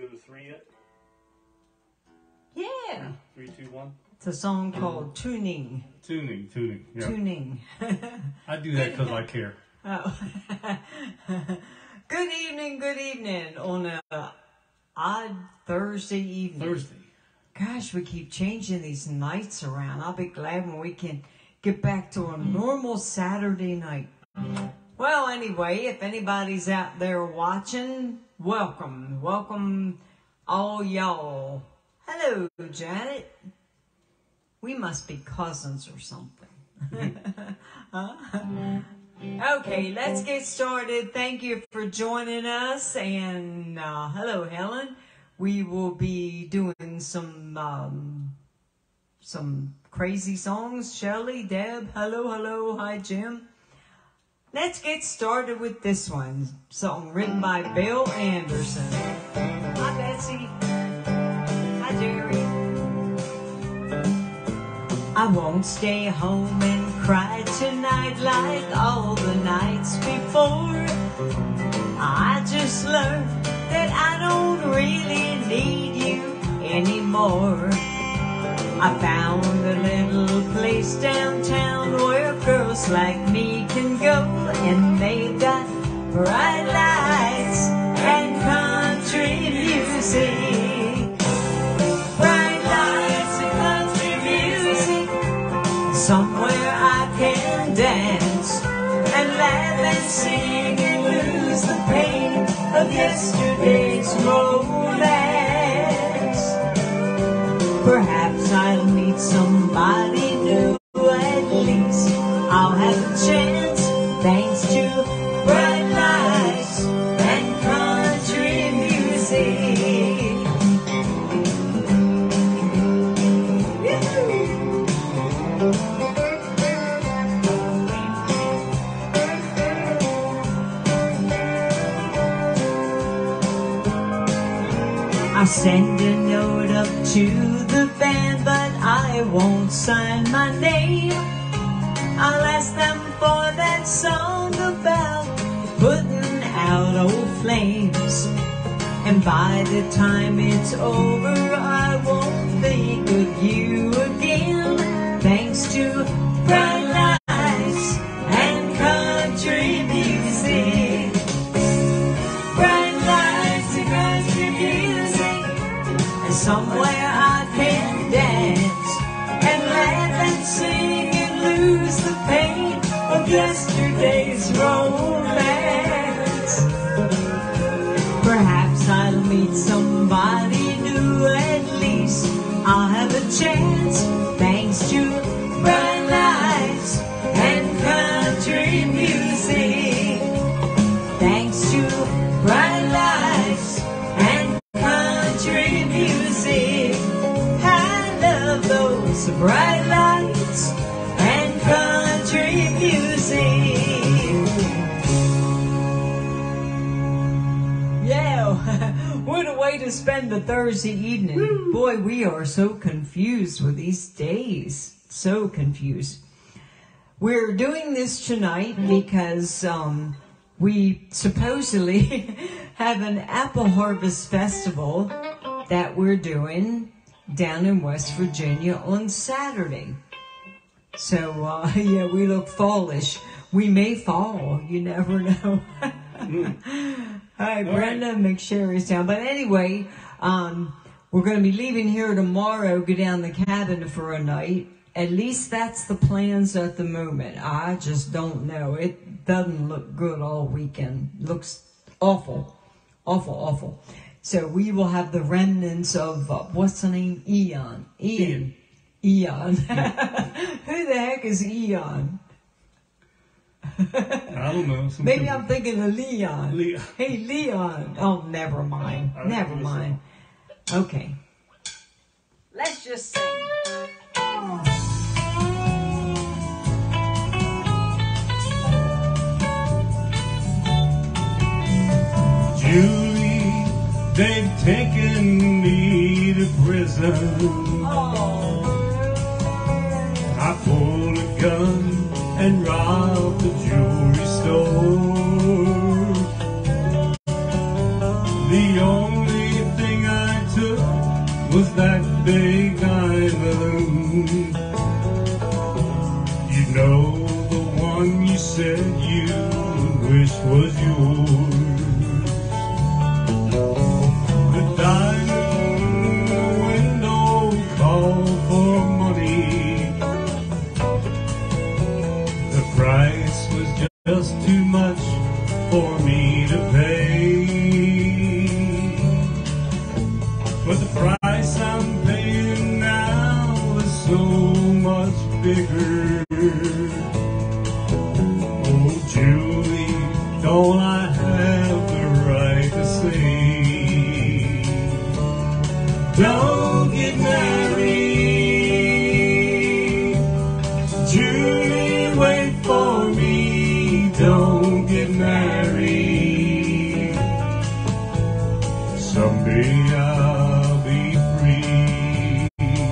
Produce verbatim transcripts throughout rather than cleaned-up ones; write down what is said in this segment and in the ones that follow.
go to three yet? Yeah. Three, two, one. It's a song called Tuning. Tuning, tuning. Yeah. Tuning. I do that because I care. Oh. Good evening, good evening on a odd Thursday evening. Thursday. Gosh, we keep changing these nights around. I'll be glad when we can get back to a normal Saturday night. Well, anyway, if anybody's out there watching, welcome. Welcome all y'all. Hello, Janet. We must be cousins or something. Huh? Okay, let's get started. Thank you for joining us. And uh, hello, Helen. We will be doing some um, some crazy songs. Shelley, Deb, hello, hello. Hi, Jim. Let's get started with this one. Song written by Bill Anderson. Hi, Betsy. Hi, Jerry. I won't stay home and cry tonight like all the nights before. I just learned that I don't really need you anymore. I found a little place downtown where girls like me can go, and they've got bright lights and country music. Bright lights and country music. Somewhere I can dance and laugh and sing and lose the pain of yesterday's romance. Perhaps I'll meet somebody new. At least I'll have a chance, thanks to bright lights and country music. I'll send a note up to the band, but I won't sign my name. I'll ask them for that song about putting out old flames. And by the time it's over, I won't think of you again, thanks to bright lights and country music. Bright lights and country music. And somewhere I can dance and laugh and sing and lose the pain of yesterday's romance. Perhaps I'll meet somebody new. At least I'll have a chance, thanks to bright lights and country music. Thanks to bright lights and country music. I love those bright lights and country music. Yeah, what a way to spend the Thursday evening. Woo. Boy, we are so confused with these days. So confused. We're doing this tonight because um, we supposedly have an apple harvest festival that we're doing down in West Virginia on Saturday. So, uh, yeah, we look fallish. We may fall. You never know. Hi, Brenda right. McSherry's down. But anyway, um, we're going to be leaving here tomorrow, go down the cabin for a night. At least that's the plans at the moment. I just don't know. It doesn't look good all weekend. Looks awful. Awful, awful. So we will have the remnants of, uh, what's the name? Eon. Ian. Eon. Who the heck is Eon? I don't know. Some Maybe people. I'm thinking of Leon. Leon. Hey, Leon. Oh, never mind. Never mind. So. Okay. Let's just sing. Julie, they've taken me to prison. Oh. I pulled a gun and robbed the jewelry store. The only thing said you wish was yours. The diamond window called for money. The price was just too much for me to pay. But the price I'm paying now is so much bigger. Oh, Julie, don't I have the right to say, don't get married. Julie, wait for me, don't get married. Someday I'll be free.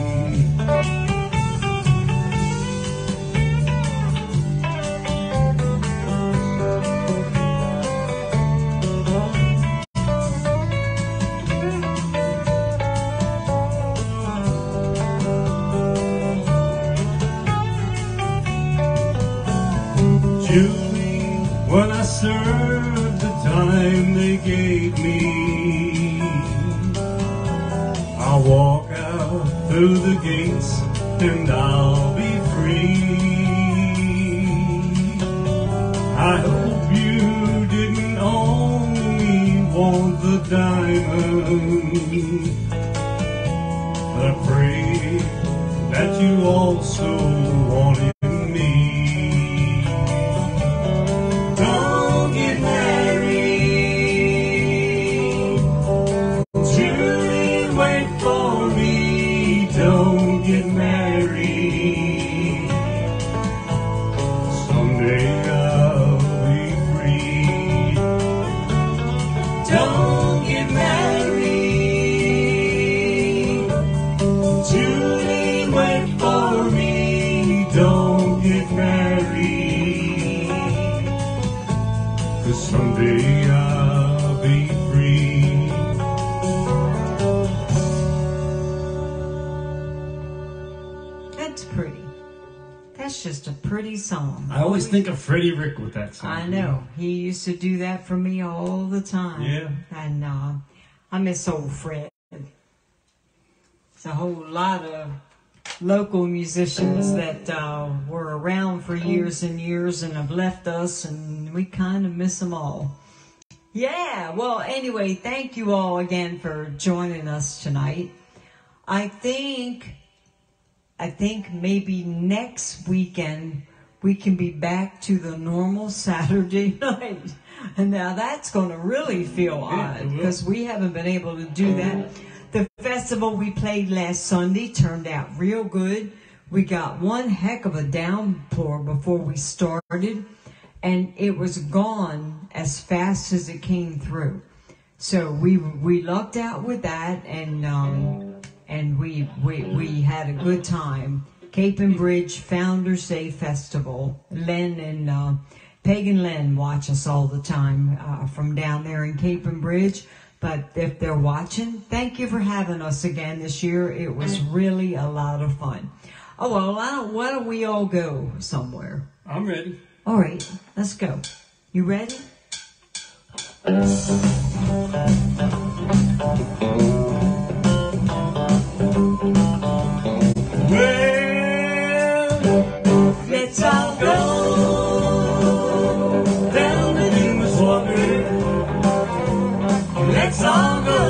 Julie, when I served the time they gave me, I'll walk out through the gates and I'll be free. I hope you didn't only want the diamond, but I pray that you also wanted me. Don't get married. Julie, wait for me. Don't get married. Someday I'll be free. Don't get married. Julie, wait for me. Don't get married. 'Cause someday I'll be free. That's pretty. That's just a pretty song. I always think of Freddie Rick with that song. I know. He used to do that for me all the time. Yeah. And uh, I miss old Fred. It's a whole lot of local musicians that uh, were around for years and years and have left us, and we kind of miss them all. Yeah, well, anyway, thank you all again for joining us tonight. I think, I think maybe next weekend we can be back to the normal Saturday night. And now that's going to really feel odd because we haven't been able to do that. The festival we played last Sunday turned out real good. We got one heck of a downpour before we started, and it was gone as fast as it came through. So we we lucked out with that, and um, and we we we had a good time. Cape and Bridge Founders Day Festival. Len and uh, Pagan Len watch us all the time uh, from down there in Cape and Bridge. But if they're watching, thank you for having us again this year. It was really a lot of fun. Oh, well, I don't, why don't we all go somewhere? I'm ready. All right, let's go. You ready? Well, let's all go down to Dumas Water. Let's all go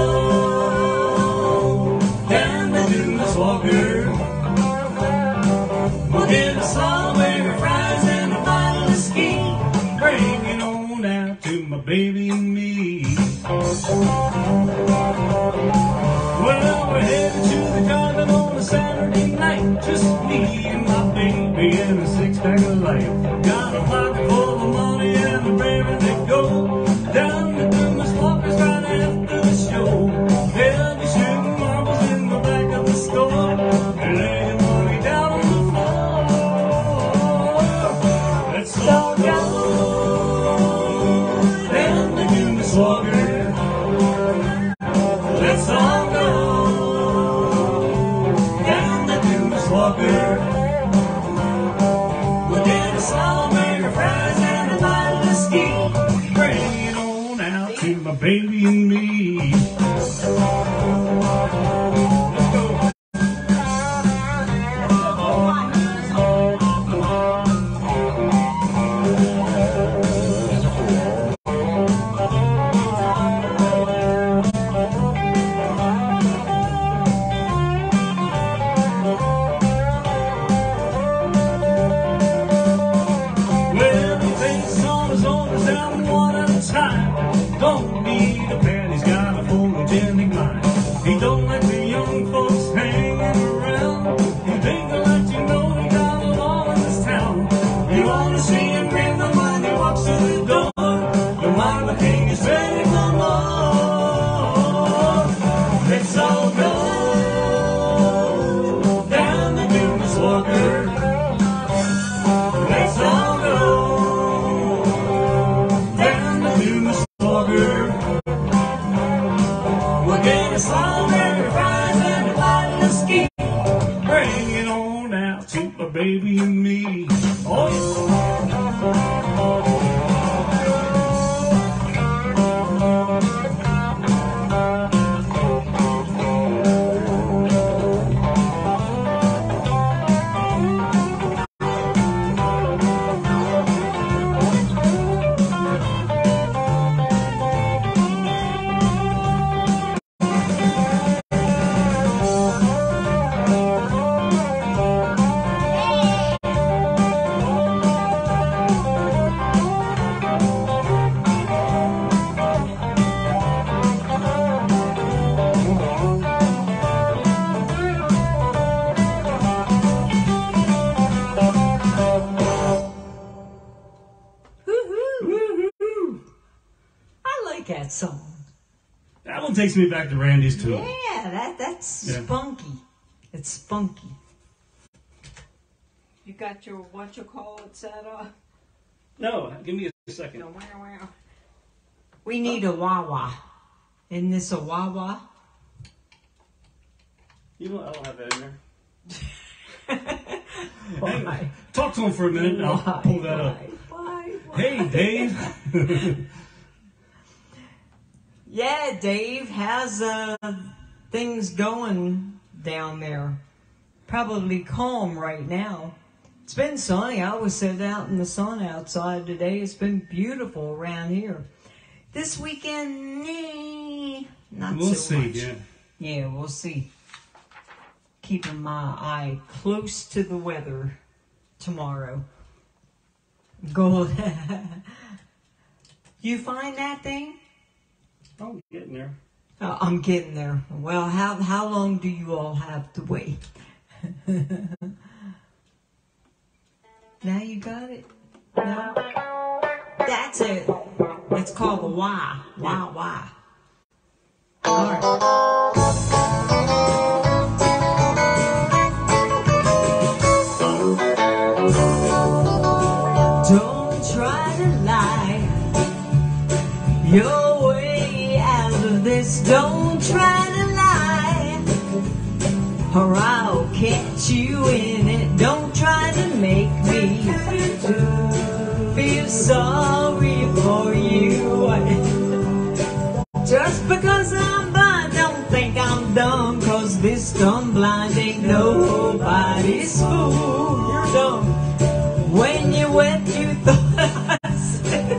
down to Dumas Water. We'll get a strawberry fries and a bottle of ski. Bring it on out to my baby and me. Well, we're headed to the garden on a Saturday night. Just me and my baby and a six-pack of life. Got a pocket full of money and a baby to go down to Dumas Walkers right after the show. They'll be shooting marbles in the back of the store. They're laying money down on the floor. Let's all go down to Dumas Walker. Let's all go down to Dumas Walker. We'll get a strawberry fries. baby and me. Don't need a pen, he's got a photogenic mind. He don't like the young folks hanging around. He think I'll let you know he got them all in this town. You wanna see him grin the mind, he walks through the door. The Marble King is ready for more. Let's all go down the Dumas Walker. Let's all go down the Dumas Walker. We'll get a strawberry fries and a bottle of ski. Bring it on out to my baby and me. Oh, that song. that one takes me back to Randy's too. Yeah, that that's Yeah. spunky. It's spunky. You got your what you call it set up? No, give me a second. No, wow, wow. We need a wah-wah. Isn't this a wah-wah? You know, I don't have that in there. Why? Talk to him for a minute and I'll Why? pull that up. Why? Why? Hey, Dave. Yeah, Dave, how's uh, things going down there? Probably calm right now. It's been sunny. I was sitting out in the sun outside today. It's been beautiful around here. This weekend, eh, not We'll so see, much. yeah. Yeah, we'll see. Keeping my eye close to the weather tomorrow. Go. You find that thing? Oh, getting there. Uh, I'm getting there. Well, how how long do you all have to wait? Now you got it? No? That's it. It's called a wah. Wah, wah. All right. Don't try to lie your way out of this. Don't try to lie, or I'll catch you in it. Don't try to make me feel sorry for you. Just because I'm blind, don't think I'm dumb, 'cause this dumb blind ain't nobody's fool. You're dumb. When you went, you thought I said.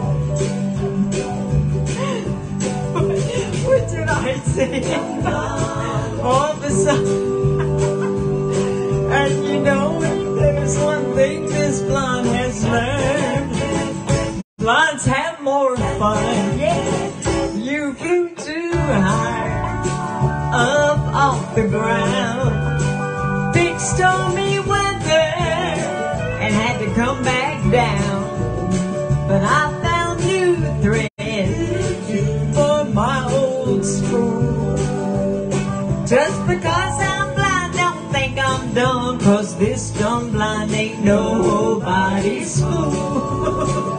What did I say? All of a sudden. And you know, there's one thing this blonde has learned. Blondes have more fun. Yeah. You flew too high up off the ground. Big stormy weather and had to come back down. But I found new threads for my old spool. Just because I'm blind, don't think I'm dumb, 'cause this dumb blind ain't nobody's fool.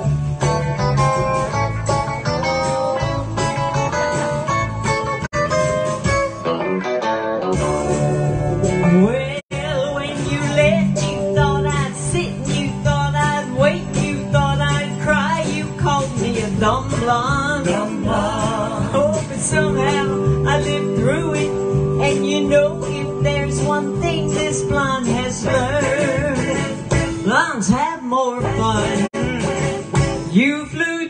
Well, when you left, you thought I'd sit, you thought I'd wait, you thought I'd cry. You called me a dumb blonde. Dumb blonde.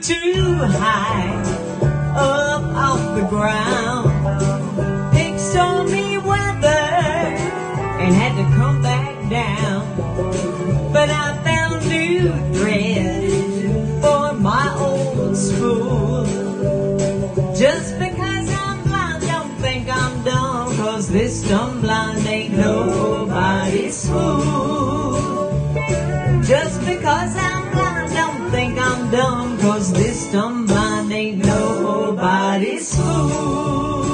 too high up off the ground. Picked stormy weather and had to come back down. But I found new thread for my old spool. Just because I'm blind, don't think I'm dumb, 'cause this dumb blind ain't nobody's fool. Just because I'm blind, don't think I'm dumb, 'cause this dumb blind ain't nobody's fool.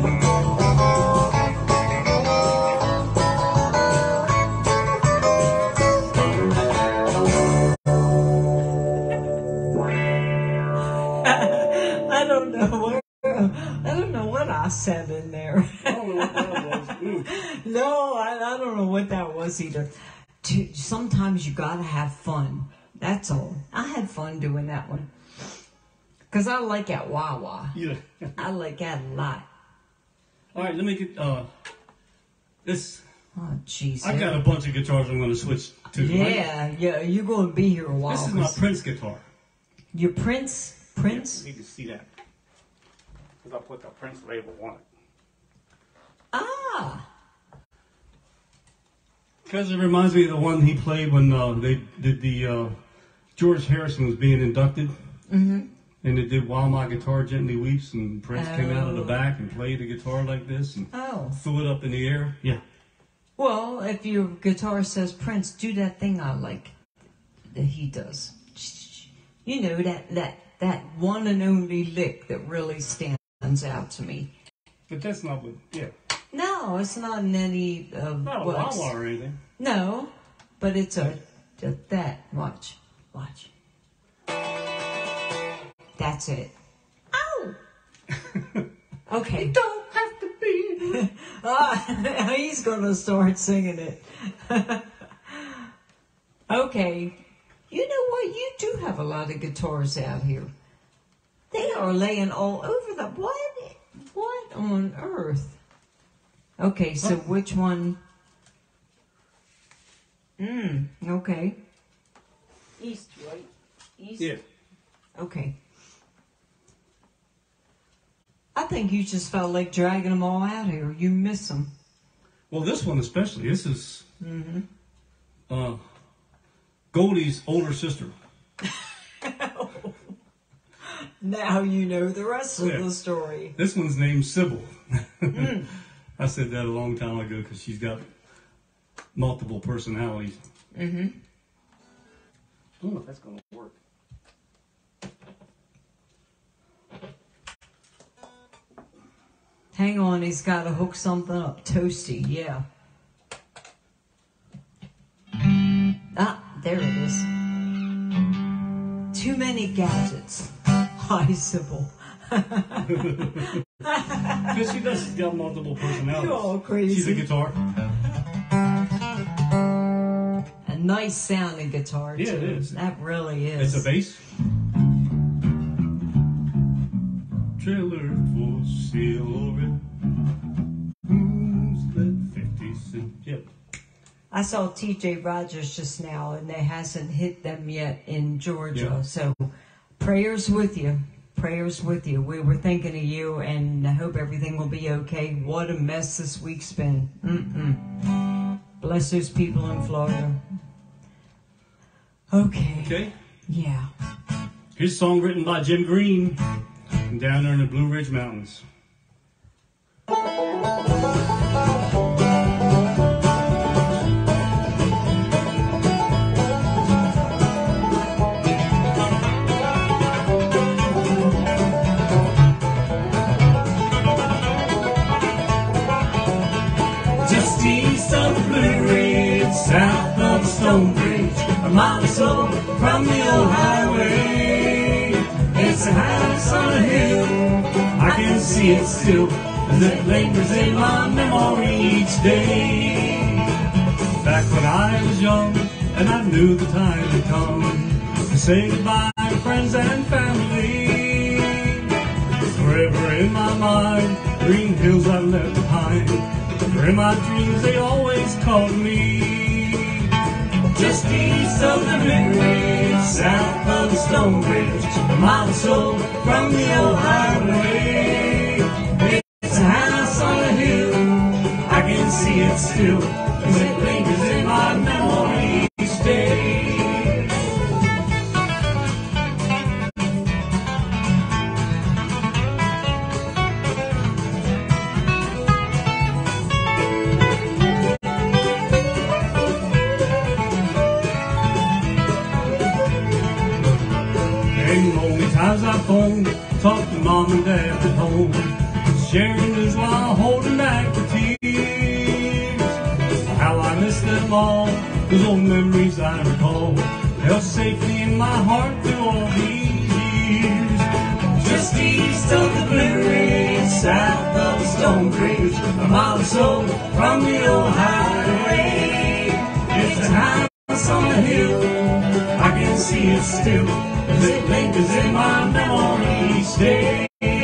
I don't know where, I don't know what I said in there. I don't know what that was. No, I, I don't know what that was either. To, sometimes you gotta have fun. That's all. I had fun doing that one. Because I like that wah-wah. Yeah. I like that a lot. All right, let me get uh this. Oh, jeez. I got a bunch of guitars I'm going to switch to. Yeah, right? yeah, you're going to be here a while. This is my Prince guitar. Your Prince? Prince? Yeah, you can see that. Because I put the Prince label on it. Ah. Because it reminds me of the one he played when uh, they did the uh, George Harrison was being inducted. Mm-hmm. And they did While My Guitar Gently Weeps, and Prince Oh. came out of the back and played the guitar like this and Oh. threw it up in the air. Yeah. Well, if your guitar says Prince, do that thing I like that he does. You know, that, that, that one and only lick that really stands out to me. But that's not what, yeah. No, it's not in any of Not a what's- wah-wah or anything. No, but it's a, a that. Watch, watch. That's it. Ow! Okay. You don't have to be. Ah, he's gonna start singing it. Okay. You know what? You do have a lot of guitars out here. They are laying all over the... What? What on earth? Okay, so which one? Mm, okay. East, right? East? Yeah. Okay. I think you just felt like dragging them all out here. You miss them. Well, this one especially. This is Mm-hmm. uh, Goldie's older sister. Now you know the rest of Yeah. the story. This one's named Sybil. Mm. I said that a long time ago because she's got multiple personalities. Mm-hmm. I don't know if that's going to work. Hang on, he's got to hook something up. Toasty, yeah. Ah, there it is. Too many gadgets. Hi, Sybil. Because she does, she's got multiple personalities. You're all crazy. She's a guitar. A nice sounding guitar, too. Yeah, it is. That really is. It's a bass. Trailer for sale, who's that fifty cent? Yep. I saw T J Rogers just now, and it hasn't hit them yet in Georgia. Yeah. So prayers with you. Prayers with you. We were thinking of you, and I hope everything will be okay. What a mess this week's been. Mm-mm. Bless those people in Florida. Okay. Okay. Yeah. Here's a song written by Jim Green down there in the Blue Ridge Mountains. Just east of the Blue Ridge, south of the Stone Bridge, a mile or so from the old highway. It's a house on a hill, I can see it still, as it lingers in my memory each day. Back when I was young, and I knew the time had come to say goodbye to friends and family. Forever in my mind, green hills I left behind, where in my dreams they always called me. just east of the Blue Ridge, south of the Stone Bridge, a mile or so from the old highway. It's a house on a hill, I can see it still, as it lingers in my memory each day. Times I phone, talk to mom and dad at home, sharing news while holding back the tears. How I miss them all, those old memories I recall, held safely in my heart through all these years. Just east of the Blue Ridge, south of the Stone Bridge, a mile or so from the old highway. It's a house on a hill, I can see it still, as it lingers in my memory each day.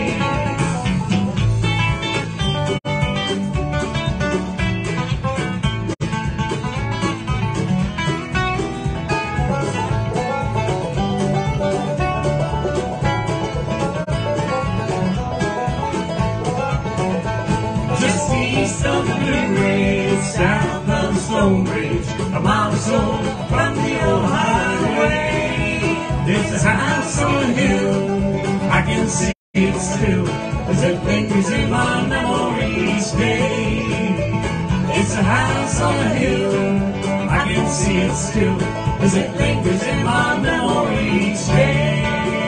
Just east of the Blue Ridge, south of the Stone Bridge, a mile or so from the old highway. It's a house on a hill, I can see it still, as it lingers in my memory each day. It's a house on a hill, I can see it still, as it lingers in my memory each day.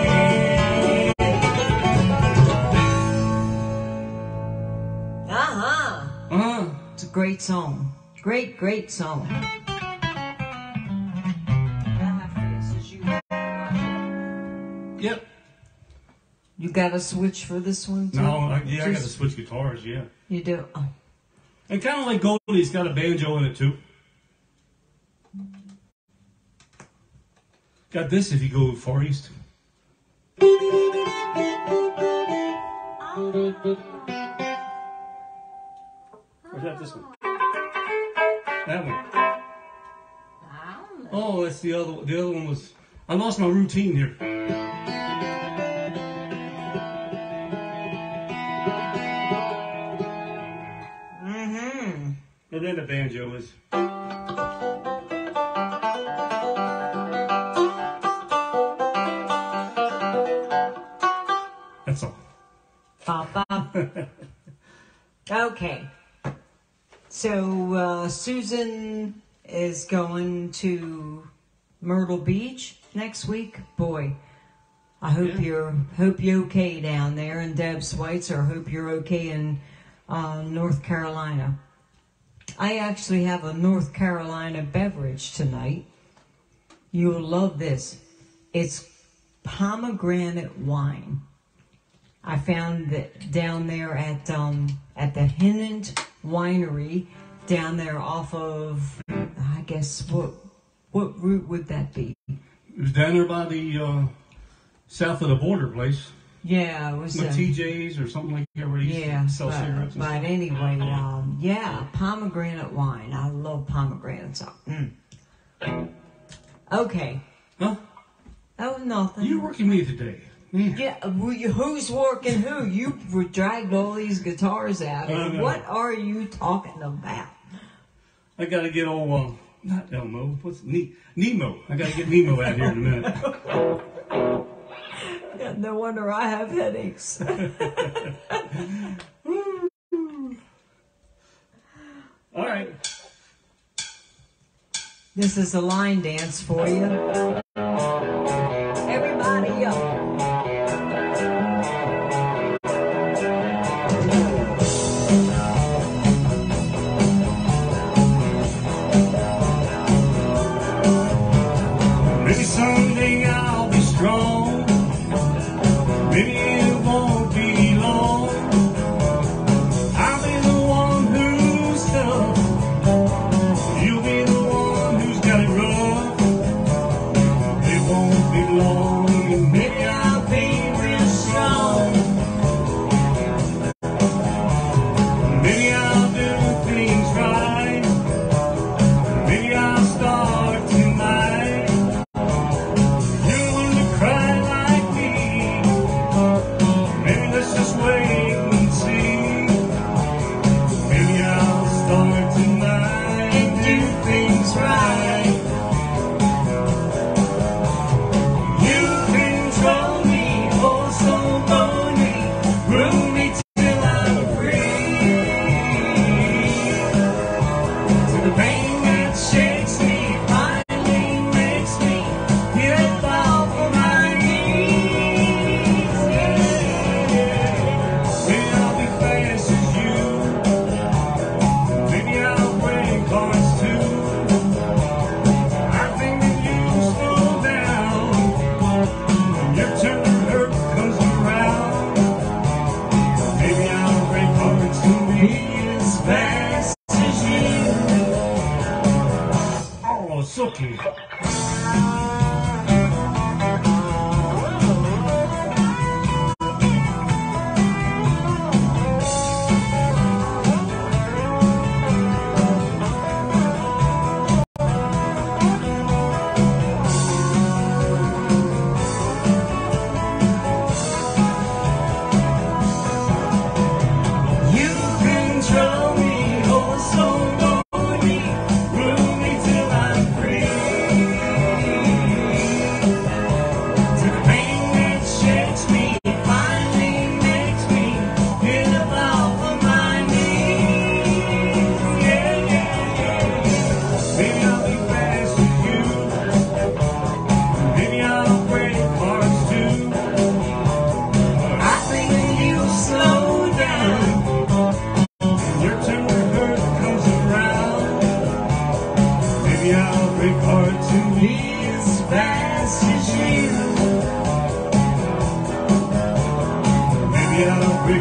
Uh-huh. Uh-huh. It's a great song. Great, great song. Yep. You got a switch for this one too? No, I, yeah, I got to Just- switch guitars, yeah. You do? Oh. And kind of like Goldie's got a banjo in it too. Got this if you go far east. Or is that this one? That one. Oh, that's the other one. The other one was... I lost my routine here. Mm-hmm. And then the banjo is... That's all. Ba-ba. Okay. So uh, Susan is going to Myrtle Beach next week. Boy, I hope Yeah. you're hope you're okay down there. And Deb Schweitzer, hope you're okay in uh, North Carolina. I actually have a North Carolina beverage tonight. You'll love this. It's pomegranate wine. I found that down there at um, at the Hennant Winery, down there off of, I guess, what what route would that be? It was down there by the uh, south of the border place. Yeah, it was. Like uh, T J's or something like that where they used Yeah, to sell but, cigarettes and but stuff. anyway, um, yeah, pomegranate wine. I love pomegranates. Mm. Okay. Huh? Oh, nothing. You're working me today. Man. Yeah, well, you- who's working who? You dragged all these guitars out. I know. What are you talking about? I gotta get old, uh, not Elmo, what's ne- Nemo. I gotta get Nemo out here in a minute. Yeah, no wonder I have headaches. All right. This is a line dance for you. Everybody up. Maybe someday I'll be strong. Maybe it won't be long. I'll be the one who's tough. You'll be the one who's got it rough. It won't be long, and maybe I'll be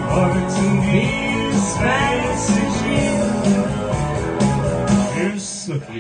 heart to be as fast as you. Here's Snooky.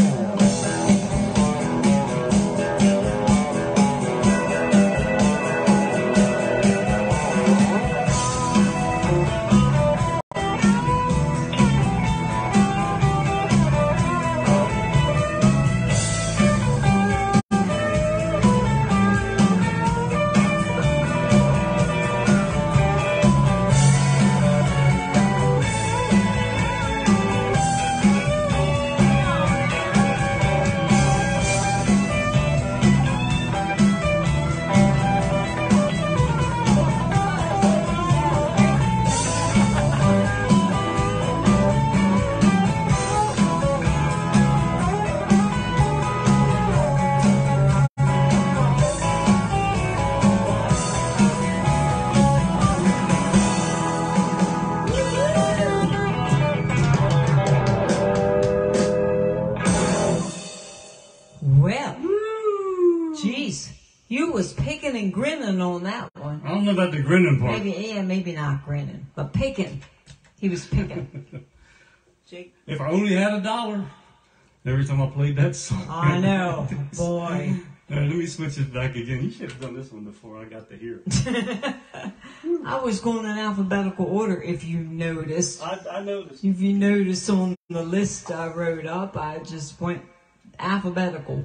Was picking and grinning on that one. I don't know about the grinning part. Maybe, yeah, maybe not grinning, but picking. He was picking. Jake. If I only had a dollar, every time I played that song. I know, boy. Uh, let me switch it back again. You should have done this one before I got to hear it. I was going in alphabetical order, if you noticed. I, I noticed. If you noticed on the list I wrote up, I just went alphabetical.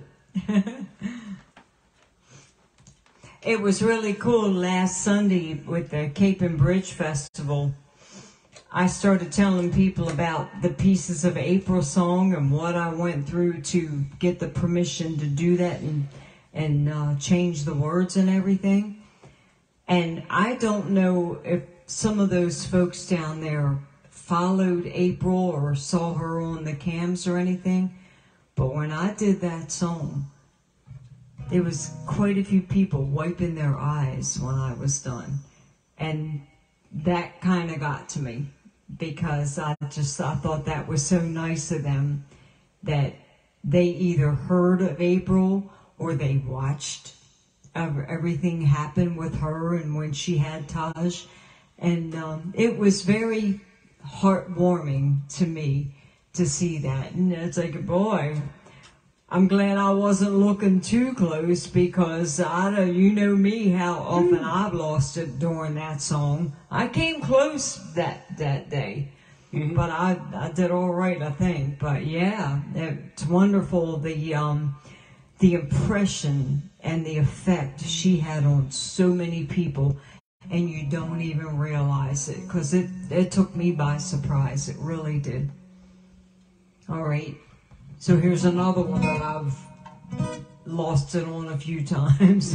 It was really cool last Sunday with the Cape and Bridge Festival. I started telling people about the Pieces of April song and what I went through to get the permission to do that and, and uh, change the words and everything. And I don't know if some of those folks down there followed April or saw her on the cams or anything, but when I did that song, there was quite a few people wiping their eyes when I was done. And that kind of got to me because I just I thought that was so nice of them that they either heard of April or they watched everything happen with her and when she had Taj. And um, it was very heartwarming to me to see that. And it's like, boy, I'm glad I wasn't looking too close because I know, you know me, how often I've lost it during that song. I came close that that day, mm-hmm. but I I did all right, I think. But yeah, it's wonderful the um the impression and the effect she had on so many people, and you don't even realize it because it it took me by surprise. It really did. All right. So here's another one that I've lost it on a few times.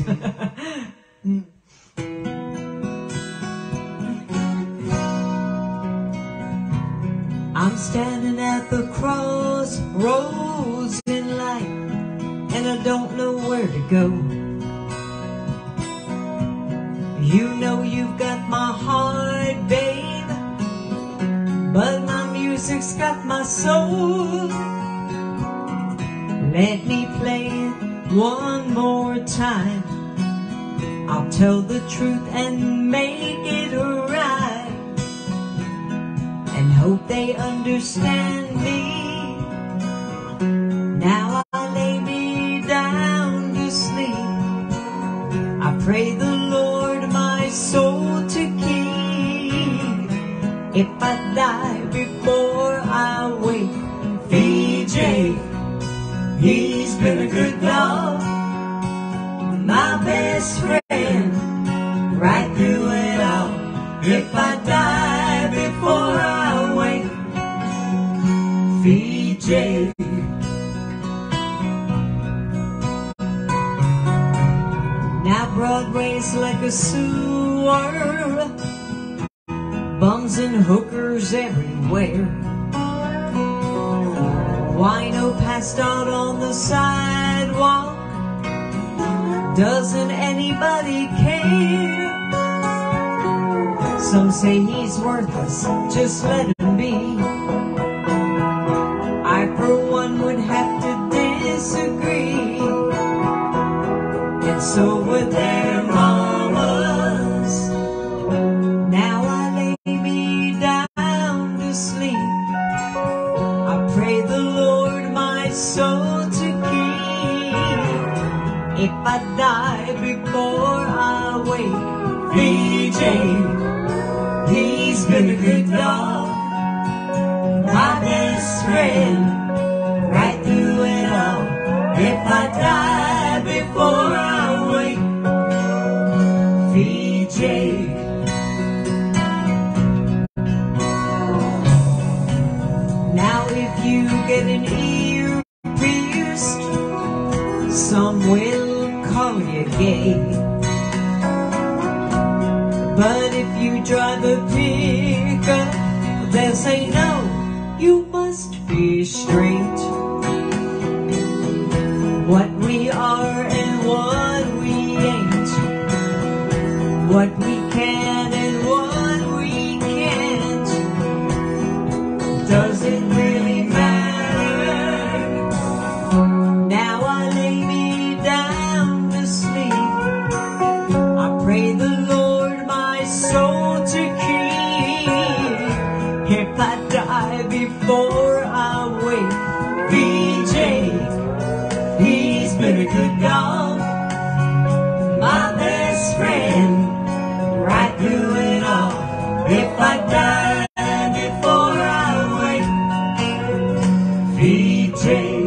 I'm standing at the crossroads in life, and I don't know where to go. You know you've got my heart, babe, but my music's got my soul. Let me play it one more time. I'll tell the truth and make it right, and hope they understand me. Now I lay me down to sleep. I pray the Lord my soul to keep. If I die before I wake, V J, he's been a good dog, my best friend, right through it all. If I die before I wake, V J. Now Broadway's like a sewer, bums and hookers everywhere. Wino passed out on the sidewalk. Doesn't anybody care? Some say he's worthless, just let him be. I for one would have to disagree. And so would their mamas. Now I lay V J, he's been a good dog, my best friend, right through it all. If I die before I wake, V J. Now if you get an ear pierced, some will call you gay. But if you drive a pickup, they'll say no, you must be straight. What we are and what we ain't, what we can and what we can't, does it really matter? Now I lay me down to sleep, I pray the Lord my soul to keep. If I die before I wake, V J, he's been a good dog, my best friend, right through it all. If I die before I wake, V J.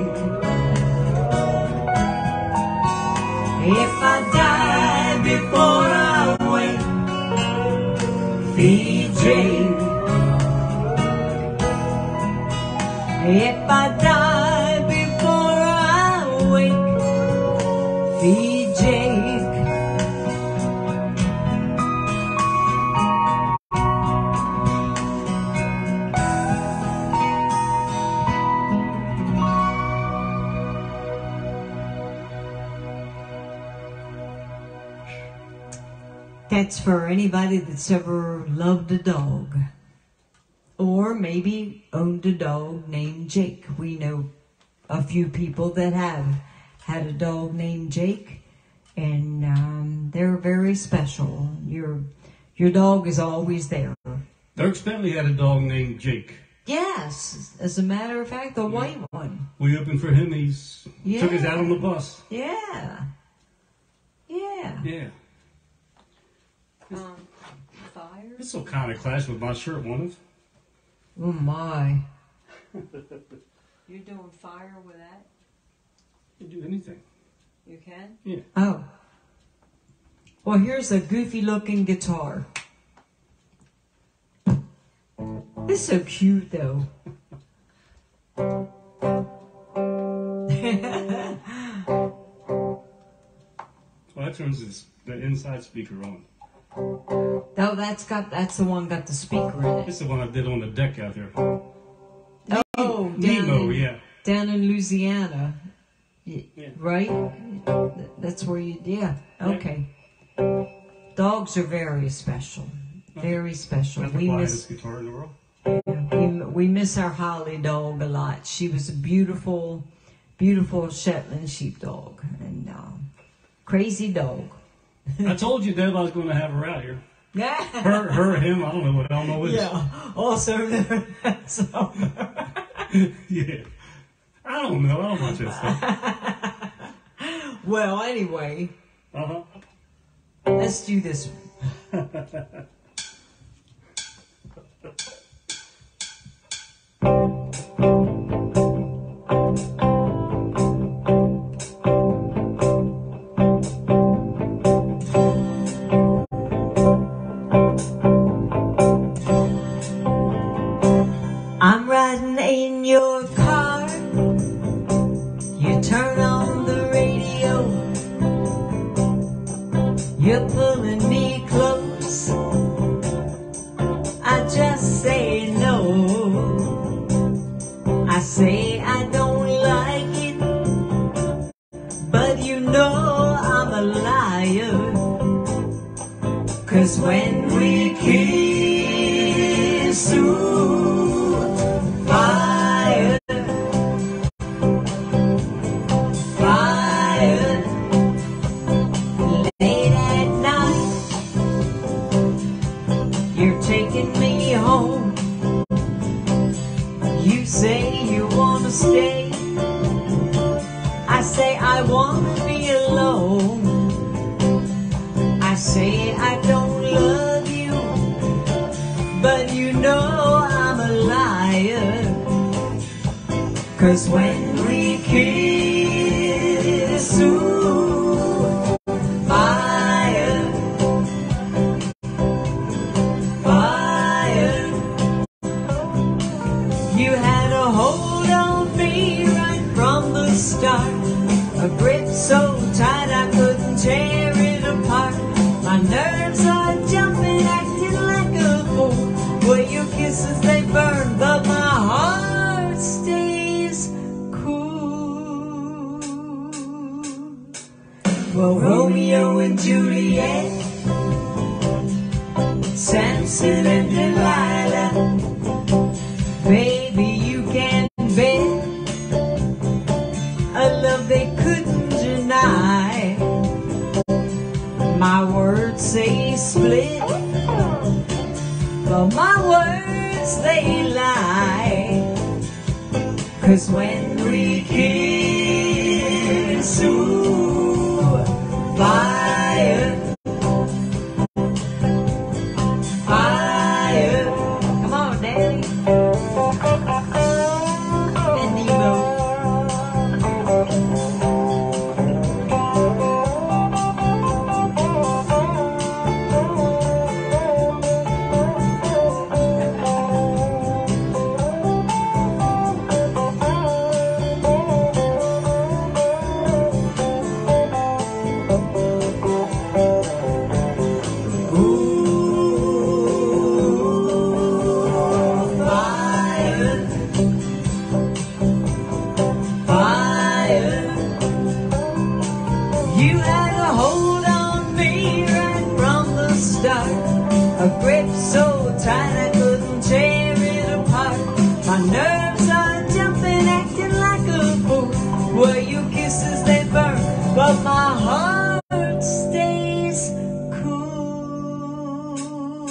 If I die before I wake, V J. If I die before I wake, V J. That's for anybody that's ever loved a dog, or maybe owned a dog named Jake. We know a few people that have had a dog named Jake, and um, they're very special. Your your dog is always there. Dirk Bentley had a dog named Jake. Yes, as a matter of fact, the Yeah. white one. We opened for him. He's Yeah. took us out on the bus. Yeah, yeah. Yeah. Um, fire. This will kind of clash with my shirt, won't it? Oh my! You're doing fire with that? You can do anything. You can? Yeah. Oh. Well, here's a goofy looking guitar. It's so cute though. Well, that turns this, the inside speaker on. Oh, that's got that's the one got the speaker in This it. is the one I did on the deck out there. Oh, down Nemo, in, yeah. down in Louisiana, Y- Yeah. right? Th- That's where you. Yeah. Okay. Dogs are very special. Very special. That's the We quietest miss guitar in the world. we, we miss our Holly dog a lot. She was a beautiful, beautiful Shetland sheepdog, and um, crazy dog. I told you, Deb, I was going to have her out here. Yeah. Her, her, him, I don't know what Elmo is. Yeah. Also known as. Um, Yeah. I don't know. I don't watch that stuff. well, anyway, Uh-huh. let's do this one. I'm riding in your car. You turn on the radio. You're pulling me close. I just say no. I say I don't like it, but you know I'm a liar. 'Cause when we kiss, ooh, fire, fire, late at night, you're taking me home. You say you wanna stay, I say I wanna be alone. I say I don't love you, but you know I'm a liar. 'Cause when we kiss, ooh, fire, fire. You had a hold on me right from the start, a grip so tight I couldn't tear it apart. My nerves are jumping, acting like a fool. Well, your kisses, they burn, but my heart stays cool. Well, Romeo and Juliet, Samson and Delilah, baby, you can bet a love they couldn't deny. My words say split, but my words they lie. 'Cause when we kiss, ooh, fire, fire. Come on, Daddy. And Nemo. You had a hold on me right from the start, a grip so tight I couldn't tear it apart. My nerves are jumping, acting like a fool. Well, your kisses, they burn, but my heart stays cool.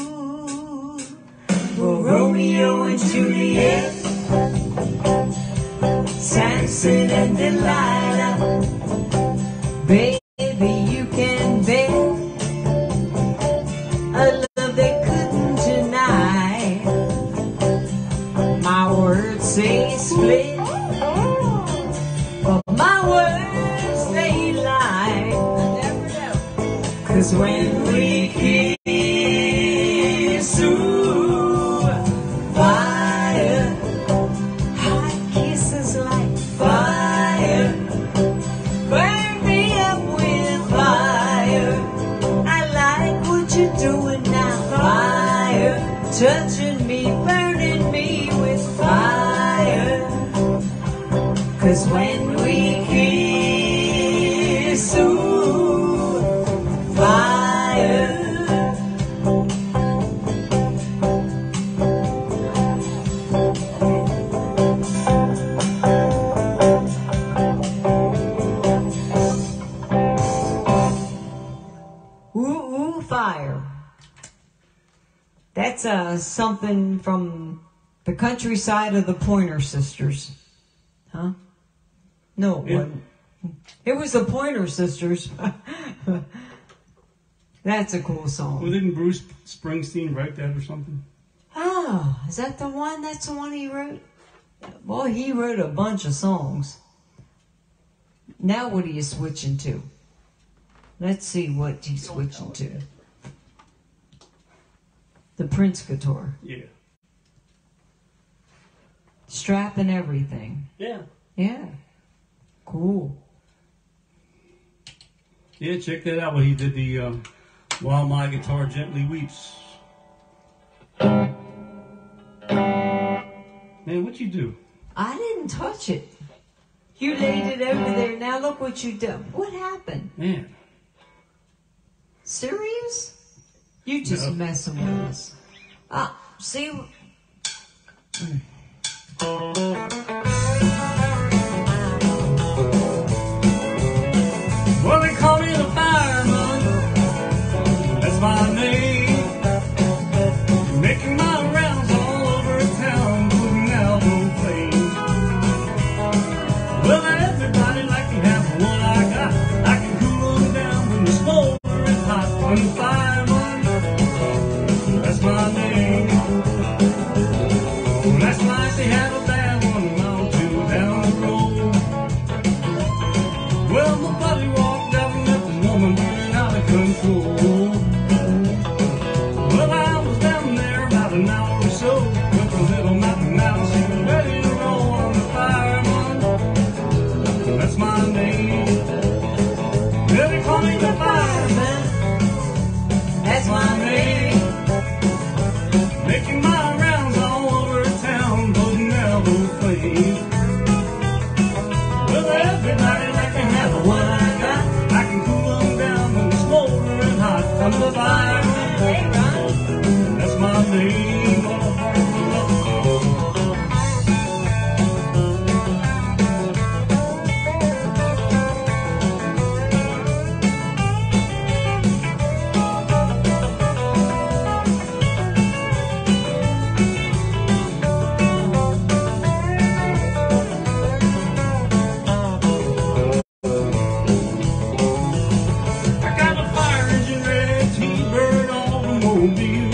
Well, Romeo and Juliet, Samson and Delilah, baby, you can bet a love they couldn't deny. My words say split, but my words they lie. 'Cause when we kiss, ooh, fire, hot kisses like fire. Burn me up with fire. I like what you're doing now. Fire, touching me, burning me with fire. 'Cause when we kiss, ooh, fire. Ooh, ooh, fire. That's uh, something from the countryside of the Pointer Sisters. Huh? No, it Yeah. wasn't. It was the Pointer Sisters. That's a cool song. Well, didn't Bruce Springsteen write that or something? Oh, is that the one? That's the one he wrote? Well, he wrote a bunch of songs. Now what are you switching to? Let's see what he's switching to. The Prince guitar. Yeah. Strap and everything. Yeah. Yeah. Cool. Yeah, check that out when he did the um, While My Guitar Gently Weeps. Man, what'd you do? I didn't touch it. You laid it over there. Now look what you done. What happened? Man. Serious? You just No. messing with us. Ah, see? Mm. Well, they call me the fireman. That's my name. Making my rounds all over town, putting out those flames. Well, everybody like to have what I got. I can cool them down when the smoke is hot. When the fire they had a bad one mile or two down the road. Well, my buddy walked out and left his woman burning out of control. Well, I was down there about an hour or so with a little mountain mouse. She was ready to roll on the fireman. That's my name. Yeah, they call me the fireman. That's my name. Making my rounds all over town, putting out those flames. Well, everybody like to have what I got. I can cool them down when they're smoldering hot. I'm the fireman. Hey, Ron. That's my name. I got a fire engine ready, T-bird automobile.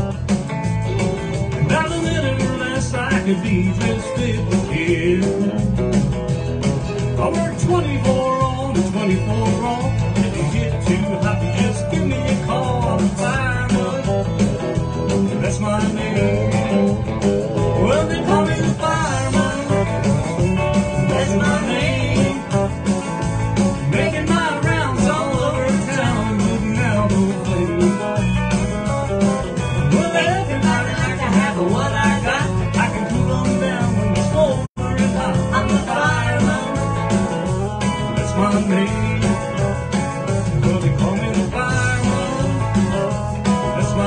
And not a minute or less I could be just fit to kill. I work twenty-four on and twenty-four off. If you get too hot, you just give me a call. I'm a fireman. That's my name. Well, they call me the fireman. That's my name. Making my rounds all over town, moving out those flames. Well, everybody like to have what I got. I can cool them down when the smoldering hot. I'm the fireman. That's my name. Well, they call me the fireman. That's my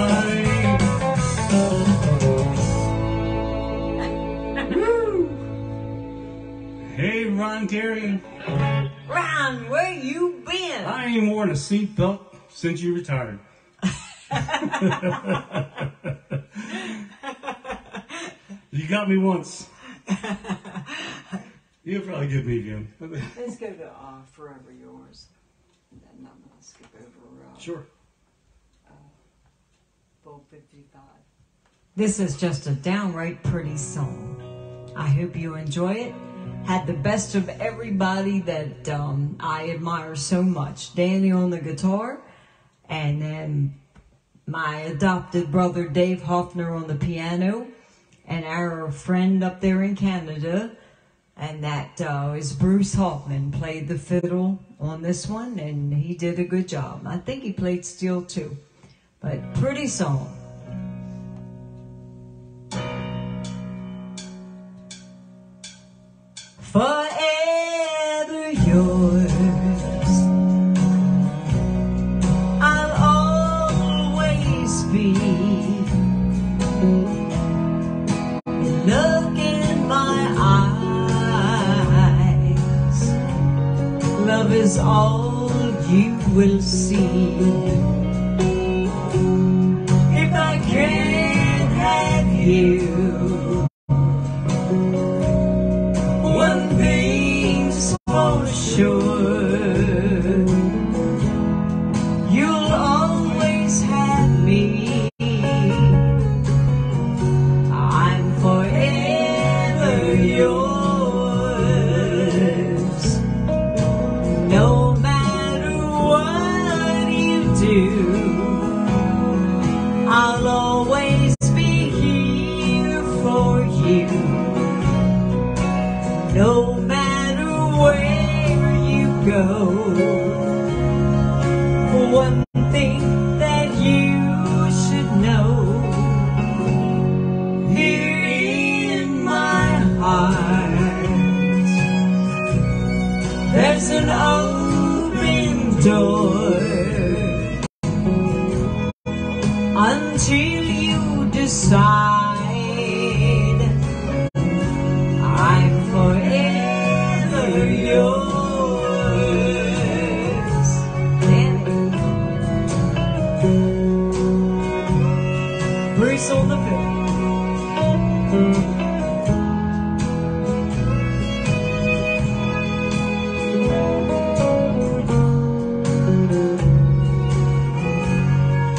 name. Woo! Hey, Ron Terry. Ron, where you been? I ain't worn a seatbelt since you retired. You got me once. You'll probably get me again. Let's go to uh, Forever Yours. And then I'm going to skip over uh, Sure. Bowl fifty-five. This is just a downright pretty song. I hope you enjoy it. Had the best of everybody that um, I admire so much. Danny on the guitar, and then my adopted brother Dave Hoffner on the piano, and our friend up there in Canada, and that uh, is Bruce Hoffman, played the fiddle on this one, and he did a good job. I think he played steel too, but pretty song. Forever yours, I'll always be. Look in my eyes, love is all you will see. If I can't have you, one thing's for sure, you'll always have me. I'm forever yours. No matter what you do, I'll always be here for you. No matter where you go, one thing that you should know, here in my heart, there's an open door. Until you decide, I'm forever yours. Danny. Bruce on the fiddle.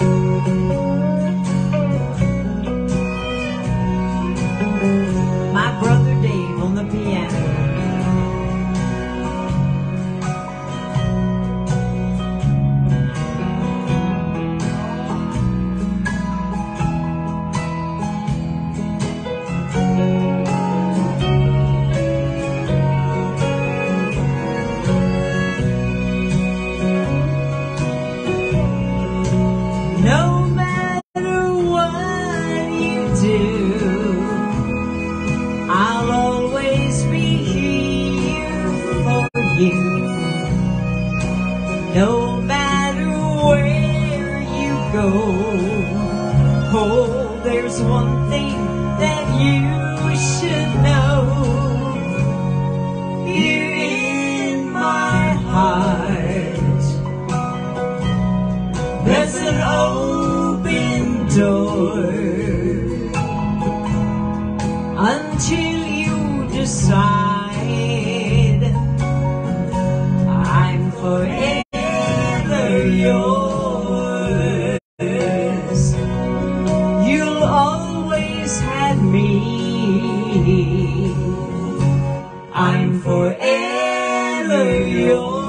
My No matter what you do, I'll always be here for you. No matter where you go, oh, there's one thing that you should know. You're in my heart. There's an open door until you decide. I'm forever yours. You'll always have me. I'm forever yours.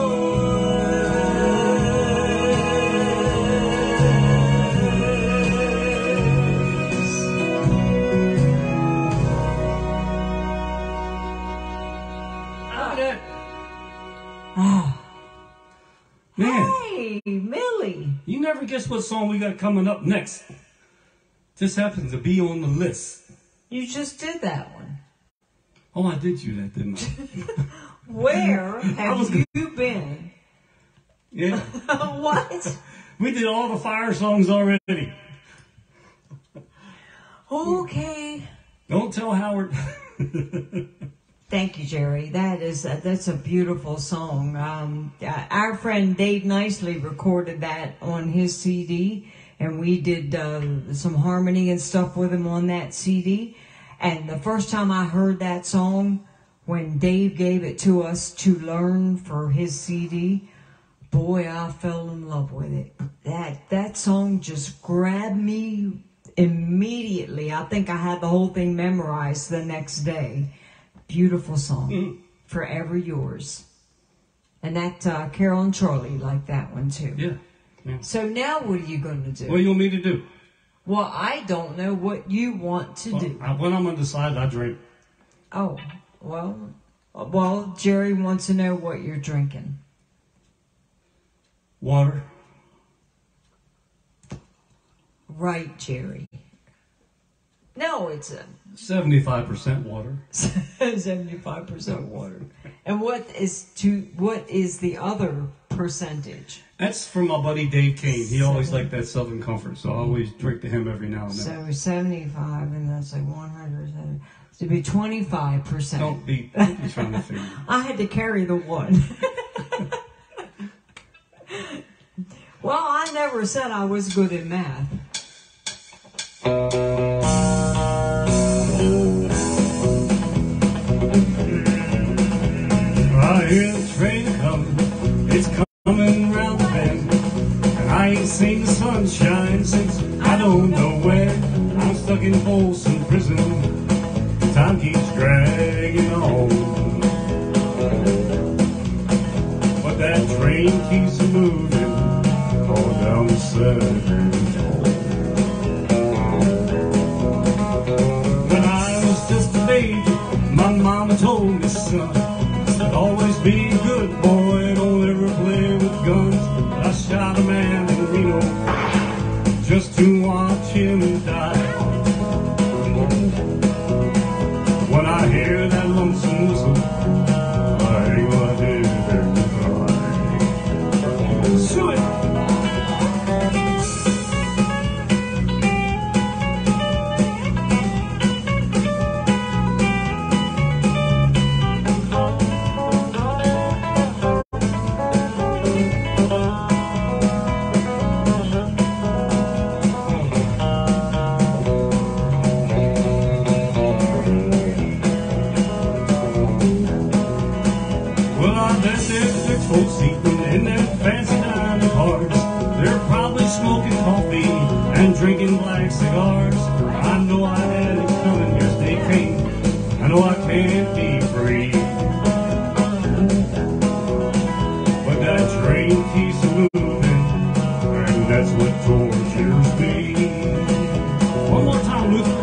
Oh, man. Hey, Millie. You never guess what song we got coming up next. Just happens to be on the list. You just did that one. Oh, I did you that, didn't I? Where have was you been? Yeah. What? We did all the fire songs already. Okay. Don't tell Howard. Thank you, Jerry. That is uh, that's a beautiful song. Um, uh, our friend Dave Nicely recorded that on his C D, and we did uh, some harmony and stuff with him on that C D. And the first time I heard that song, when Dave gave it to us to learn for his C D, boy, I fell in love with it. That that song just grabbed me immediately. I think I had the whole thing memorized the next day. Beautiful song. Mm. Forever Yours. And that uh, Carol and Charlie liked that one too. Yeah. Yeah. So now what are you going to do? What do you want me to do? Well, I don't know what you want to Well, do. I, when I'm undecided, I drink. Oh, well, well, Jerry wants to know what you're drinking. Water. Right, Jerry. No, it's a seventy-five percent water. seventy-five percent water. And what is to what is the other percentage? That's from my buddy Dave Kane. He always liked that Southern Comfort, so I always drink to him every now and then. So seventy-five, and that's like one hundred. To be twenty-five percent. Don't be, don't be trying to figure it out. I had to carry the one. Well, I never said I was good at math. I hear the train coming, it's coming round the bend, and I ain't seen the sunshine since I don't know when. I'm stuck in Folsom Prison, time keeps dragging on, but that train keeps moving all down the southern toll. When I was just a baby, my mama told me, son, always be a good boy, don't ever play with guns. I shot a man in Reno just to watch him die. When I hear that lonesome whistle, I ain't gonna do that. Sue it! Folks eating in their fancy dining cars. They're probably smoking coffee and drinking black cigars. I know I had it coming, yes they came. I know I can't be free, but that train keeps moving, and that's what tortures me. One more time, Luther.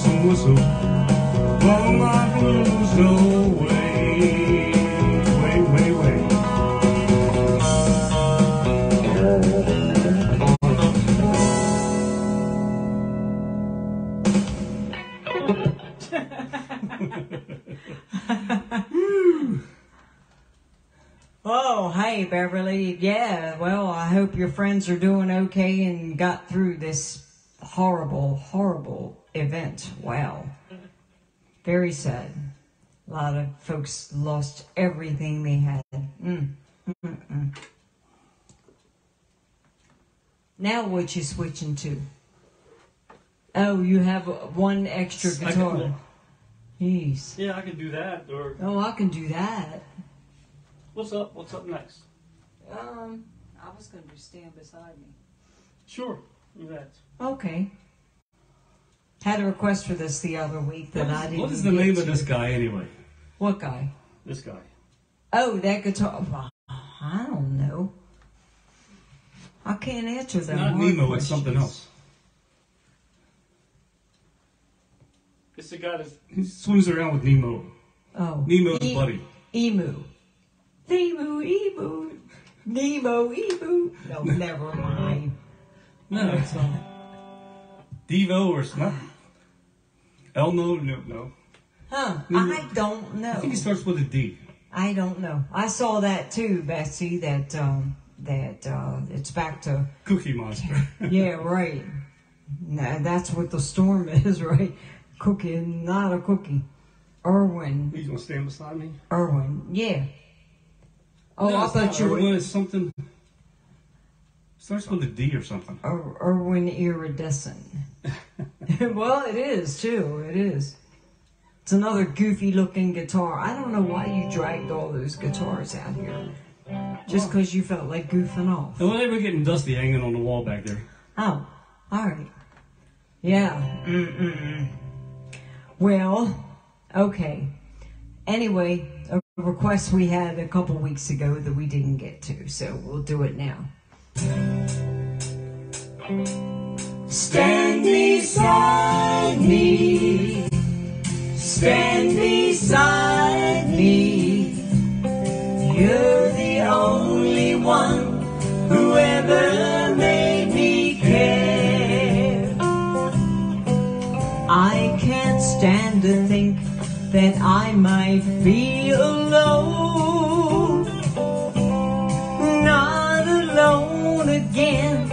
bells and whistle. Long life blues no way, way, way, way. Oh, hey, Beverly. Yeah, well, I hope your friends are doing okay and got through this horrible, horrible event. Wow. Very sad. A lot of folks lost everything they had. Mm. Mm-mm. Now what you switching to? Oh, you have one extra I guitar. can- Jeez. Yeah, I can do that. Or Oh, I can do that. what's up? What's up next? Um, I was going to stand beside me. Sure, do that. Okay. Had a request for this the other week that What I is, didn't what is the get name to. of this guy anyway? What guy? This guy. Oh, that guitar. Well, I don't know. I can't answer It's them. not hard Nemo, questions. it's something else. It's the guy that he swims around with Nemo. Oh. Nemo's E- buddy. Emu. Nemo, emu. Nemo, emu. No, never mind. No, it's not. Devo or something. Elmo? No, no. Huh. Nemo. I don't know. I think he starts with a D. I don't know. I saw that too, Betsy, that, um, that, uh, it's back to, Cookie Monster. yeah, right. Nah, that's what the storm is, right? Cookie, not a cookie. Irwin. He's gonna stand beside me. Irwin, yeah. Oh, No, I it's thought not you were Irwin, it's something. Starts with a D or something. Ir- Irwin Iridescent. Well, it is too. It is. It's another goofy looking guitar. I don't know why you dragged all those guitars out here. Just because you felt like goofing off. And when they were getting dusty hanging on the wall back there. Oh, all right. Yeah. Mm-mm-mm. Well, okay. Anyway, a request we had a couple weeks ago that we didn't get to, so we'll do it now. Stand beside me. Stand beside me. You're the only one who ever made me care. I can't stand to think that I might be alone. Not alone again.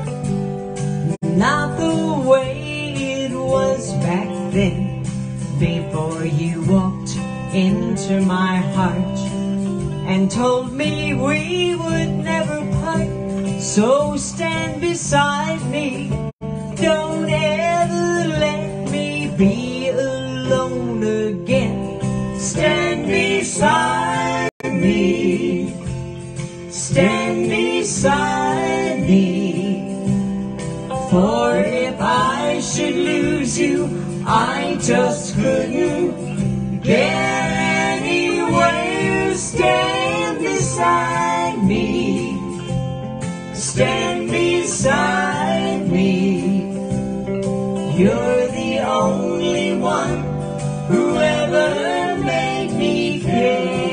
Not the way it was back then, before you walked into my heart and told me we would never part. So stand beside me. Don't ever let me be alone again. Stand beside me. Stand beside me. For if I should lose you, I just couldn't get anywhere. Stand beside me. Stand beside me. You're the only one who ever made me care.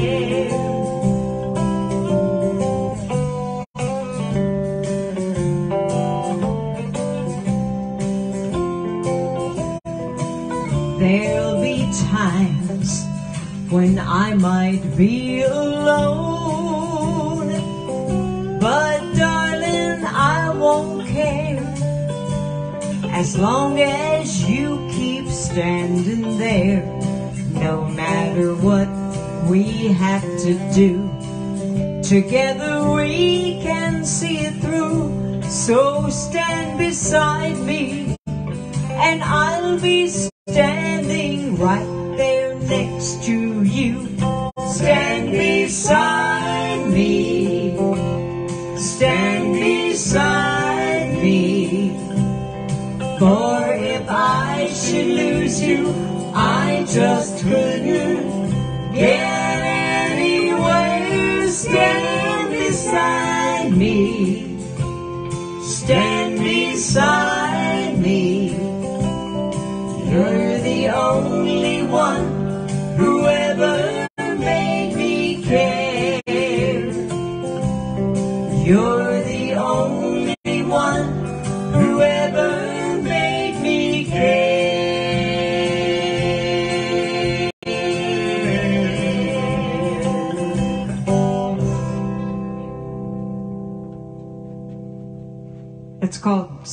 There'll be times when I might be alone, but darling, I won't care, as long as you keep standing there. No matter what we have to do, together we can see it through. So stand beside me, and I'll be standing right there next to you. Stand beside me. Stand beside me. For if I should lose you, I just couldn't get anywhere. Stand beside me. Stand beside me. You're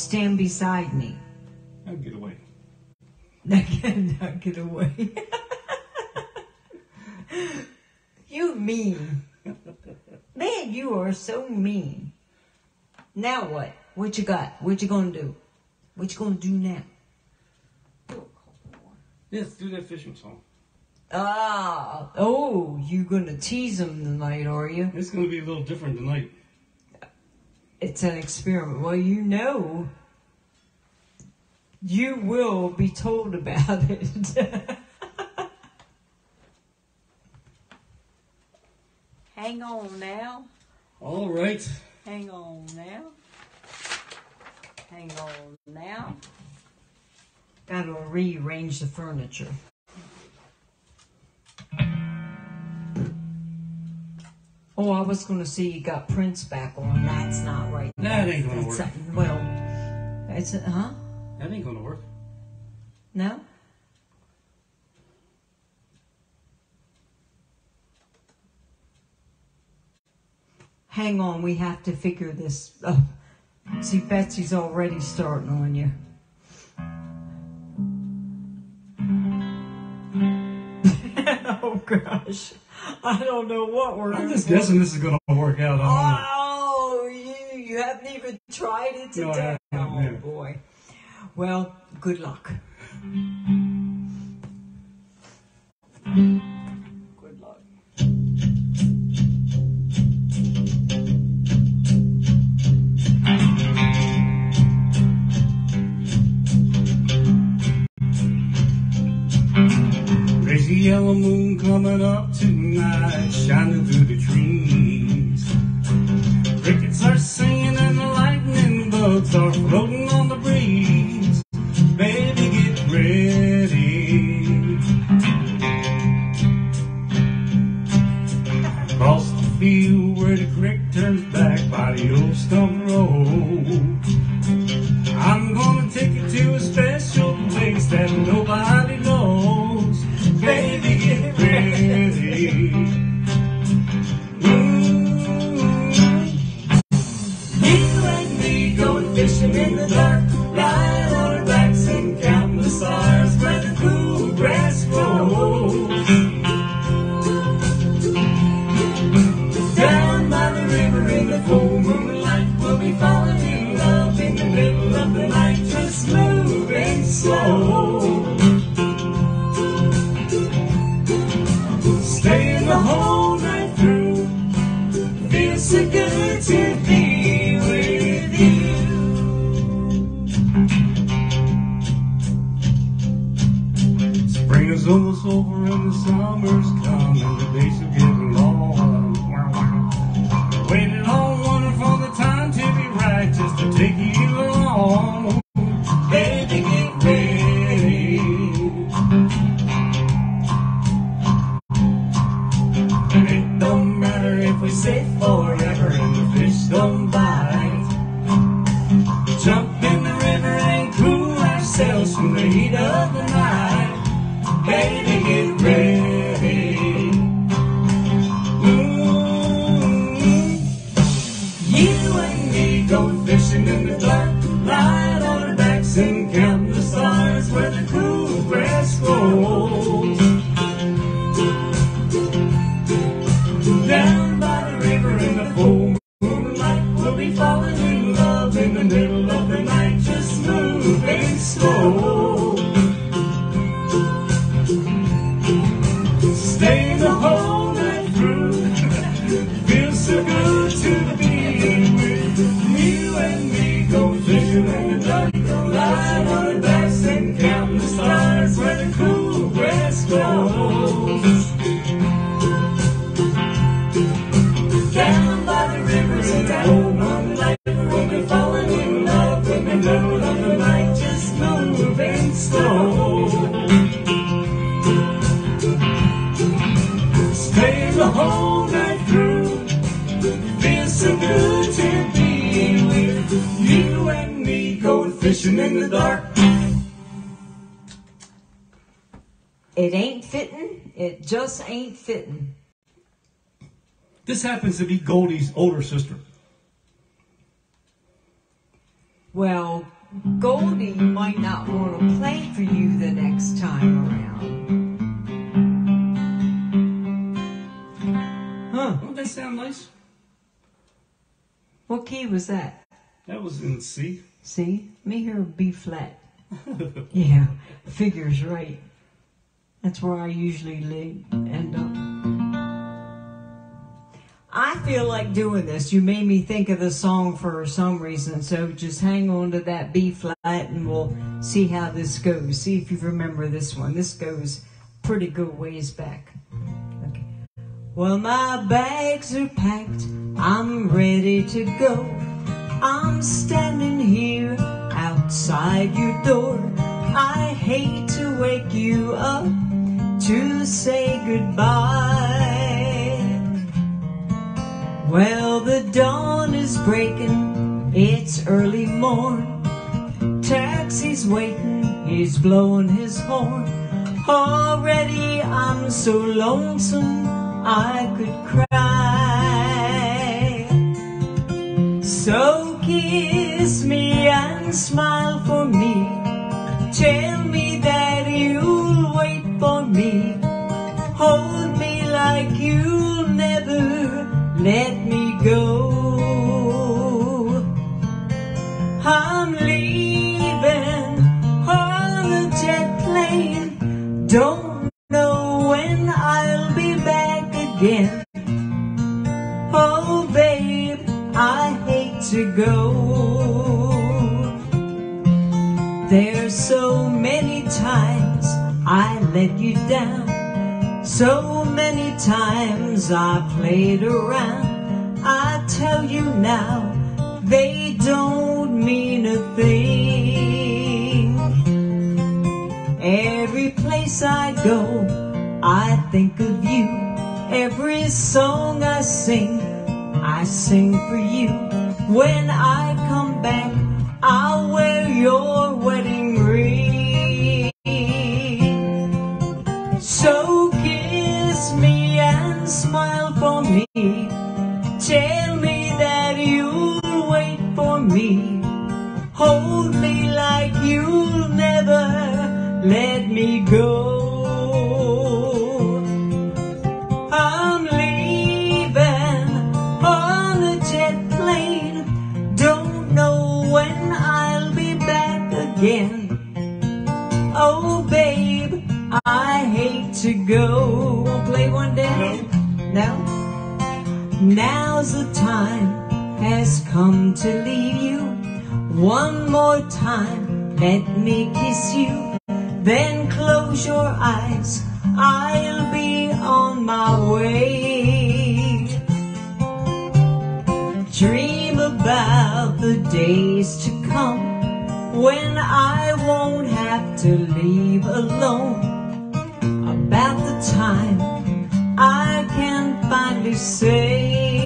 stand beside me. I'll get away. Now get away. You mean. Man, you are so mean. Now what? What you got? What you gonna do? What you gonna do now? Let's do that fishing song. Ah, oh, you gonna tease him tonight, are you? It's gonna be a little different tonight. It's an experiment. Well, you know, you will be told about it. Hang on now. All right. Hang on now. Hang on now. Gotta rearrange the furniture. Oh, I was gonna see you got Prince back on. That's not right. That ain't gonna It's, work. uh, well, it's uh, huh? That ain't gonna work. No. Hang on, we have to figure this up. See, Betsy's already starting on you. Oh gosh, I don't know what we're. I'm just guessing this is gonna work out. I Oh, you you haven't even tried it No, I today. haven't, Oh yeah. boy. Well, good luck. Good luck. There's a yellow moon coming up tonight, shining through the trees. Crickets are singing and the lightning bugs are floating on the breeze. Baby, get ready. Across the field where the creek turns back by the old stump road, I'm gonna take you to a special place that nobody knows. Baby, get ready. Ooh. You and me going fishing in the dark, lying on our backs and counting the stars where the cool grass grows. Down by the river in the full moonlight, we'll be falling in love in the middle of the night, just moving slow. Staying the whole night through, feels so good to be with you. Spring is almost over and the summer's come and the days are getting long. Waiting on one for the time to be right, just to take you along. Baby, get ready. And it don't matter if we stay forever and the fish don't bite. Jump in the river and cool ourselves from the heat of the night. Baby, get ready. Ooh. You and me going fishing in the dark, lying on our backs and counting the stars where the cool grass grows. Down by the river in the full moonlight, we'll be falling in love in the middle of the night, just moving slow. Staying the whole night through, feels so good to be with you and me. Going fishing in the dark, lying on our backs and counting the stars where the cool grass grows. Down by the river in the cold moonlight, we'll be falling in love in the middle of the night, just moving slow. Staying the whole night through, feels so good to be with you and me, going fishing in the dark. It ain't fitting. It just ain't fitting. This happens to be Goldie's older sister. Well, Goldie might not want to play for you the next time around. Huh. Don't that sound nice? What key was that? That was in C. See? Me hear B flat. Yeah, figures right. That's where I usually lay, end up. I feel like doing this. You made me think of the song for some reason, so just hang on to that B flat and we'll see how this goes. See if you remember this one. This goes pretty good ways back. Okay. Well, my bags are packed. I'm ready to go. I'm standing here outside your door. I hate to wake you up to say goodbye. Well, the dawn is breaking, it's early morn. Taxi's waiting, he's blowing his horn. Already I'm so lonesome I could cry. So kiss me and smile for me. Tell me that you'll wait for me. Hold me like you'll never let me go. I'm leaving on a jet plane. Don't know when I'll be back again. Oh, babe, I hate to go. There's so many times I let you down. So many times I played around. I tell you now, they don't mean a thing. Every place I go, I think of you. Every song I sing, I sing for you. When I come back, I'll wear your wedding ring. So kiss me and smile for me. Tell me that you'll wait for me. Hold me like you'll never let me go. I'm leaving on a jet plane. Don't know when I'll be back again. Oh, babe, I hate to go. Won't play one day? No? Now's the time has come to leave you. One more time, let me kiss you. Then close your eyes, I'll be on my way. Dream about the days to come when I won't have to leave alone. About the time I can finally say,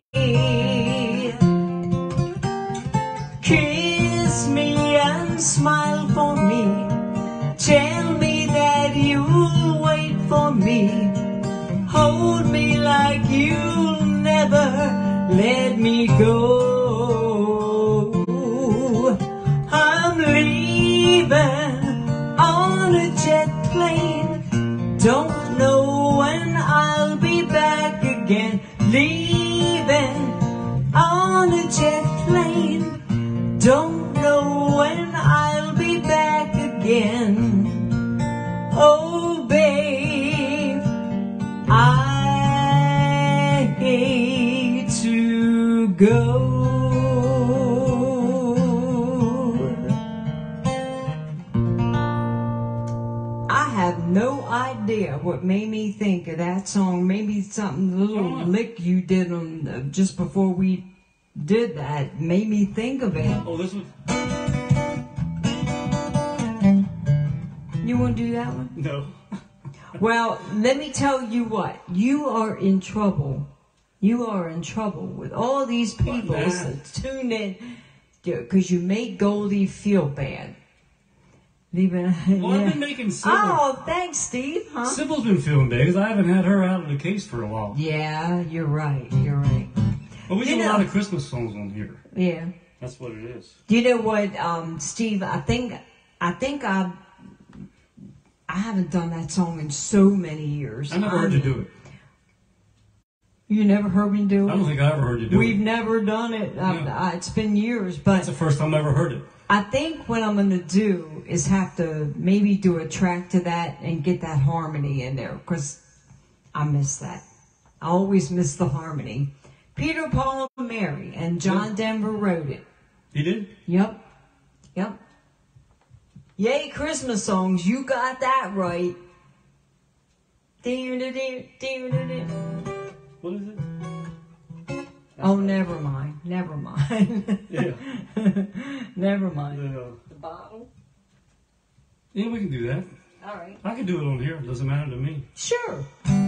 kiss me and smile for me. Tell me that you'll wait for me. Hold me like you'll never let me go. I'm leaving on a jet plane. Don't know when I'll be back again. Leaving on a jet plane. Don't know when I'll be back again. Oh, babe, I hate to go. I have no idea what made me think of that song. Maybe something, a little Oh. lick you did on uh, just before we did that made me think of it. Oh, this one? You want to do that one? No. Well, let me tell you what. You are in trouble. You are in trouble with all these people What, that tune in because you make Goldie feel bad. Leaving. Well, I've been making Sybil. Oh, thanks, Steve. Huh? Sybil's been feeling bad because I haven't had her out of the case for a while. Yeah, you're right. You're right. But we You do a know- lot of Christmas songs on here. Yeah. That's what it is. Do you know what, um, Steve? I think I think I I haven't done that song in so many years. I never I heard you mean, do it. You never heard me do it? I don't think I ever heard you do We've it. never done it. I, Yeah. I, it's been years, but That's the first time I ever heard it. I think what I'm going to do is have to maybe do a track to that and get that harmony in there, because I miss that. I always miss the harmony. Peter, Paul, and Mary, and John Yeah. Denver wrote it. You did? Yep. Yep. Yay, Christmas songs. You got that right. What is it? Oh, never mind. Never mind. Yeah. Never mind. The, The bottle. yeah, we can do that. All right. I can do it on here. It doesn't matter to me. Sure.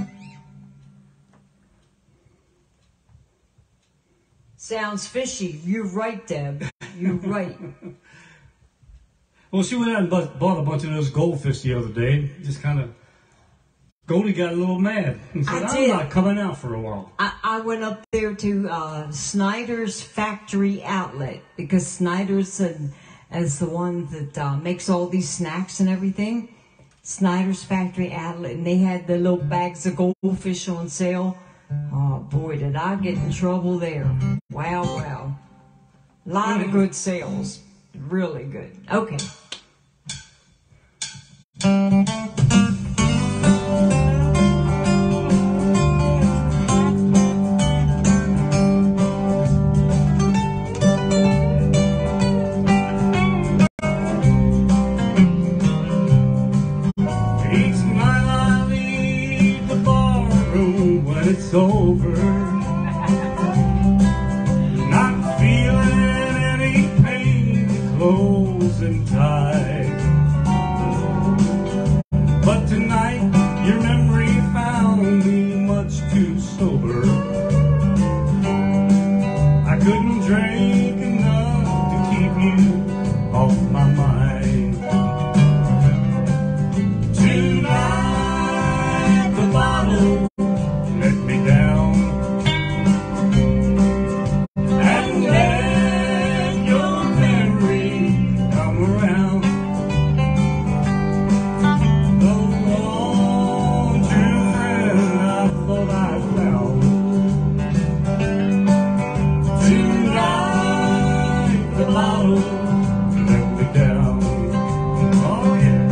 Sounds fishy. You're right, Deb. You're right. Well, she went out and bu- bought a bunch of those goldfish the other day. Just kind of, Goldie got a little mad and said, I I'm did. not coming out for a while. I, I went up there to uh, Snyder's Factory Outlet, because Snyder's uh, is the one that uh, makes all these snacks and everything. Snyder's Factory Outlet, and they had the little bags of goldfish on sale. Oh boy, did I get in trouble there. Wow, wow. A lot of good sales. Really good. Okay. Each night I leave the barroom when it's over, not feeling any pain, closing tight. But tonight your memory found me much too sober. I couldn't drink enough to keep you off my mind. Tonight the bottle let me down, and let your memory come around. The one true friend I thought I found. Tonight the bottle let me down. Oh yeah.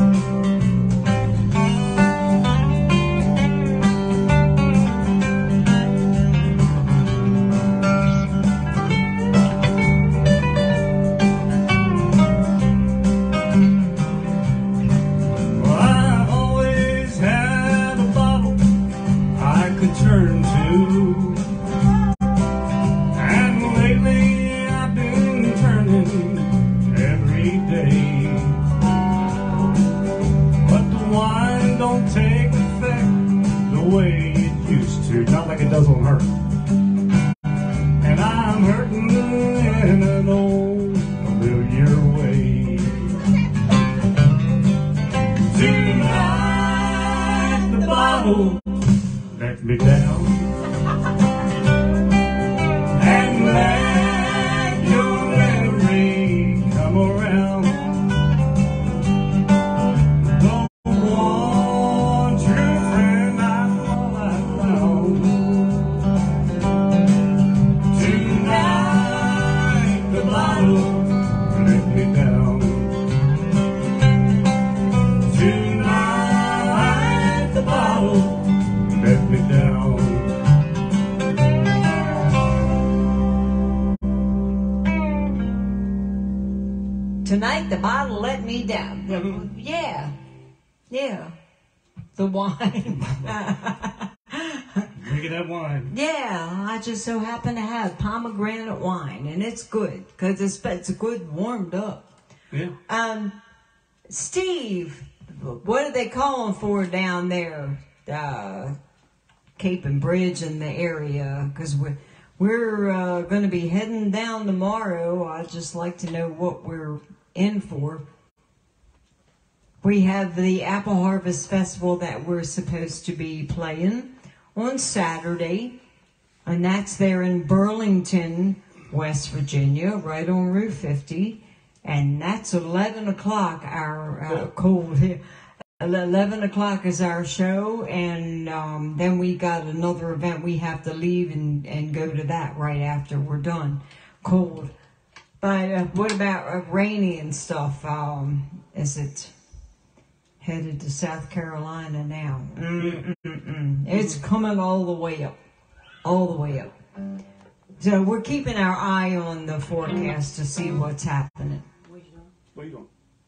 Well, I always had a bottle I could turn to, and lately I've been turning every day. But the wine don't take effect the way it used to, not like it does on her. And I'm hurting in an old familiar way. Tonight the bottle let me down, and let your memory come around. The one true friend I thought I found. Tonight the bottle let me down. Tonight the bottle let me down. Tonight the bottle let me down. Mhm. Yeah. Yeah. The wine. Drinking that wine. Yeah, I just so happen to have pomegranate wine, and it's good because it's it's good warmed up. Yeah. Um, Steve, what are they calling for down there, uh, Cape and Bridge in the area? Because we're we're uh, going to be heading down tomorrow. I'd just like to know what we're in for. We have the Apple Harvest Festival that we're supposed to be playing on Saturday, and that's there in Burlington West Virginia, right on Route fifty, and that's eleven o'clock, our uh, cold here. eleven o'clock is our show, and um, then we got another event we have to leave and, and go to that right after we're done. Cold. But uh, what about uh, rainy and stuff? Um, is it headed to South Carolina now? Mm-mm-mm. It's coming all the way up. All the way up. So we're keeping our eye on the forecast to see what's happening. What you doing? Where you going?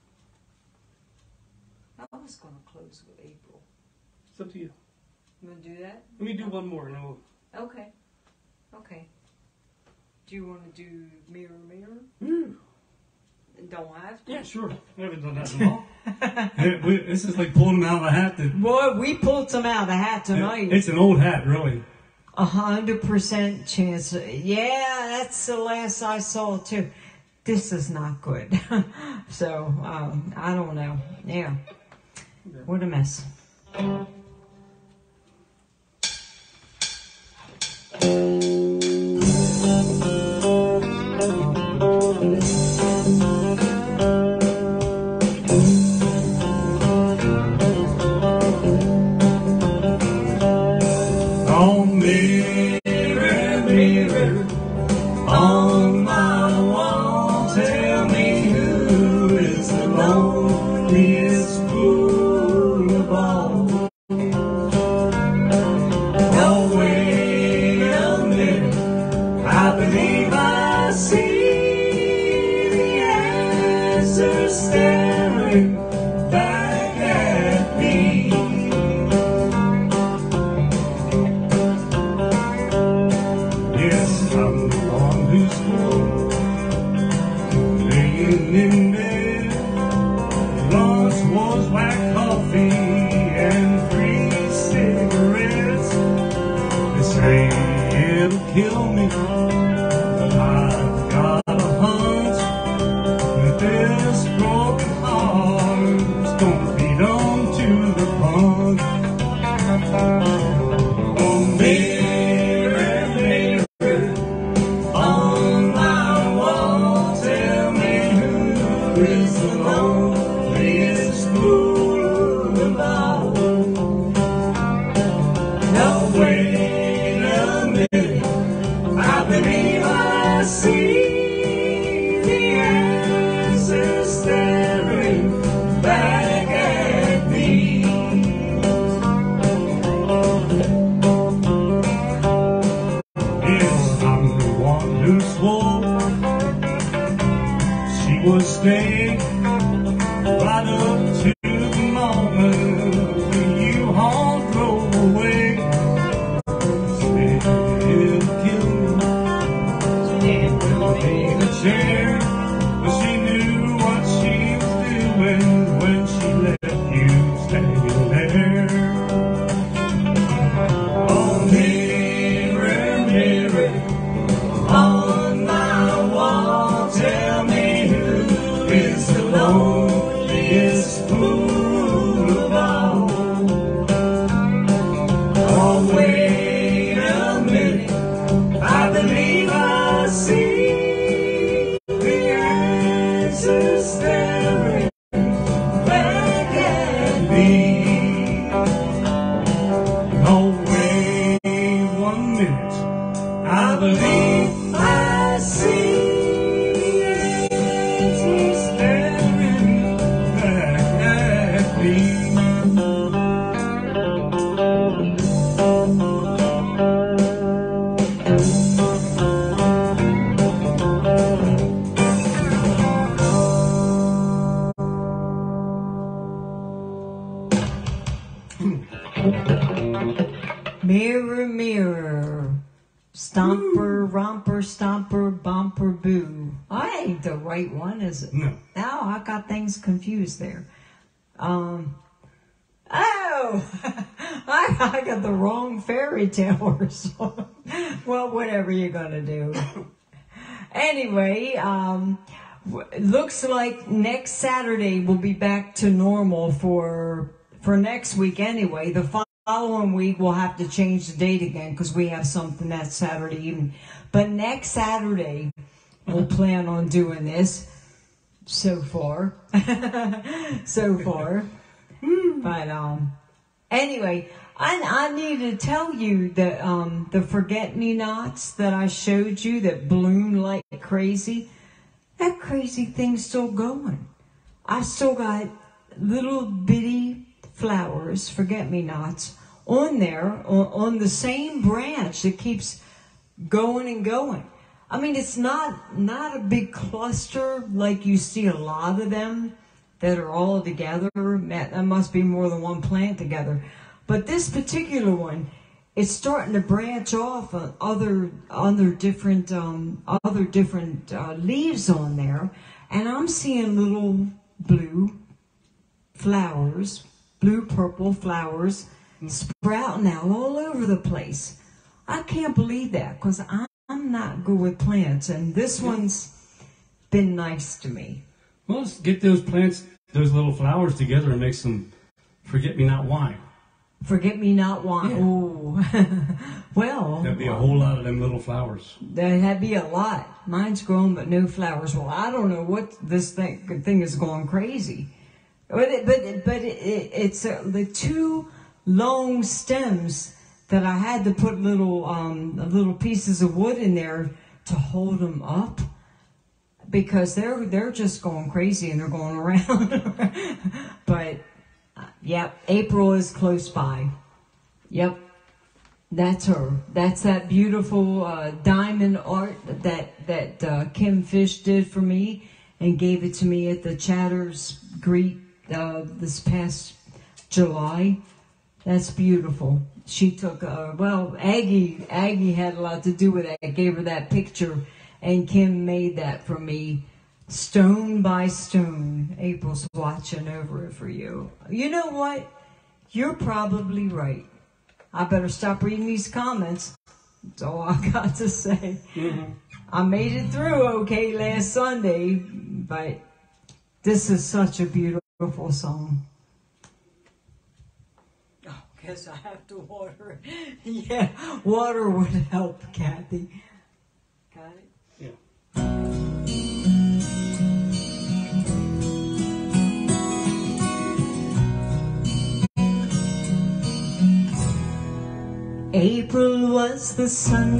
I was going to close with April. It's up to you. You want to do that? Let me do one more and then we'll... Okay. Okay. Do you want to do mirror, mirror? Woo. Don't have to. Yeah, sure. I haven't done that in a while. Hey, we- This is like pulling them out of a hat. That, Boy, we pulled some out of the hat tonight. it's an old hat, really. A hundred percent chance. Yeah, that's the last I saw too. This is not good. So, um, I don't know. Yeah. What a mess. Oh, mirror, mirror, on my wall, tell me who is the loneliest fool of all. Oh, wait a minute, I believe I see the answer staring back at me. Yes, I'm the one who's full, laying in bed. Lunch was black coffee and three cigarettes. They say it'll kill me, but I've got a hunch that this broken heart's gonna beat on to the punch. Oh, mirror, mirror, on my wall, tell me who is the loneliest fool of all. No, wait a minute, I believe I see the answer staring back at me. Yes, I'm the one who swore she would stay right up to the moment when you all drove away. Said it'll kill me, it'll take a chair, but she knew what she was doing when she let you stay there. Oh, mirror, mirror, on my wall, tell me who is the loneliest fool of all. Oh, wait a minute, I believe I see the answer staring back at me. Oh, wait one minute, I believe I see the answer staring back at me. Mirror, mirror, stomper, romper, stomper, bumper, boo. I ain't the right one, is it? No. No, I got things confused there. Um. Oh, I, I got the wrong fairy tale or something. Well, whatever you're gonna do. Anyway, um, w- looks like next Saturday we'll be back to normal for for next week anyway. The following week we'll have to change the date again because we have something that Saturday evening. But next Saturday we'll plan on doing this. So far, so far. But um, anyway, I I need to tell you that um the forget-me-nots that I showed you that bloom like crazy. That crazy thing's still going. I still got little bitty flowers, forget-me-nots, on there, on, on the same branch that keeps going and going. I mean, it's not, not a big cluster like you see a lot of them that are all together. That must be more than one plant together. But this particular one, it's starting to branch off on other other different um, other different uh, leaves on there, and I'm seeing little blue flowers, blue purple flowers sprouting out all over the place. I can't believe that because I'm, I'm not good with plants, and this one's been nice to me. Well, let's get those plants, those little flowers together and make some forget-me-not wine. Forget-me-not wine. Yeah. Oh, well. That'd be a whole lot of them little flowers. That'd be a lot. Mine's grown, but no flowers. Well, I don't know what this thing thing is going crazy. But it, but it, but it, it, it's uh, the two long stems that I had to put little um little pieces of wood in there to hold them up because they're they're just going crazy and they're going around. But. Yep, April is close by. Yep, that's her. That's that beautiful uh, diamond art that that uh, Kim Fish did for me and gave it to me at the Chatters Greet uh, this past July. That's beautiful. She took, uh, well, Aggie, Aggie had a lot to do with that. I gave her that picture, and Kim made that for me. Stone by stone, April's watching over it for you. You know what? You're probably right. I better stop reading these comments. That's all I got to say. Mm-hmm. I made it through okay last Sunday, but this is such a beautiful song. Oh, guess I have to water it. Yeah, water would help, Kathy. Got it? Yeah. April was the sunshine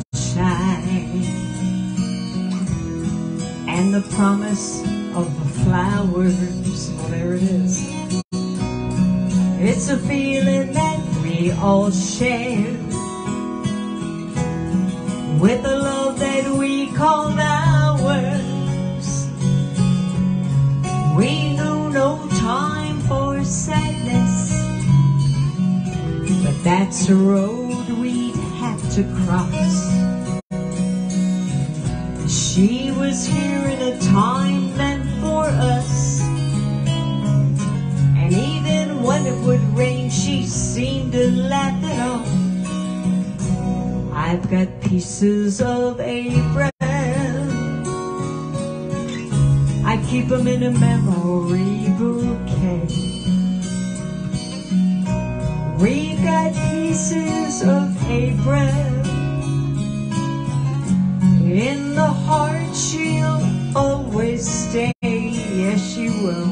and the promise of the flowers. Well, there it is. It's a feeling that we all share with the love that we call ours. We know no time for sadness, but that's the road we'd have to cross. She was here in a time meant for us, and even when it would rain, she seemed to laugh it off. I've got pieces of April, I keep them in a memory bouquet. We've got pieces of April in the heart, she'll always stay. Yes, she will.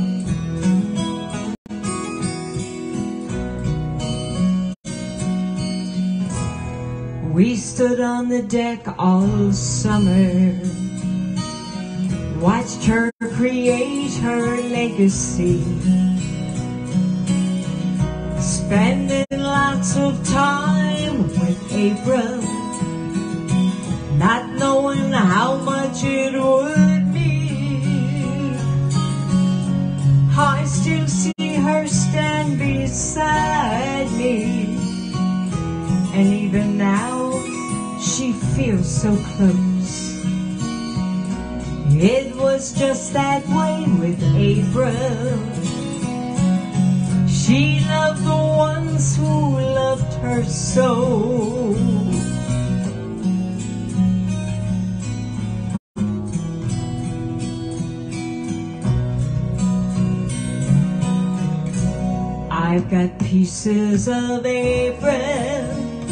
We stood on the deck all summer, watched her create her legacy, spending lots of time with April, not knowing how much it would mean. I still see her stand beside me, and even now she feels so close. It was just that way with April. She loved the ones who loved her so. I've got pieces of April.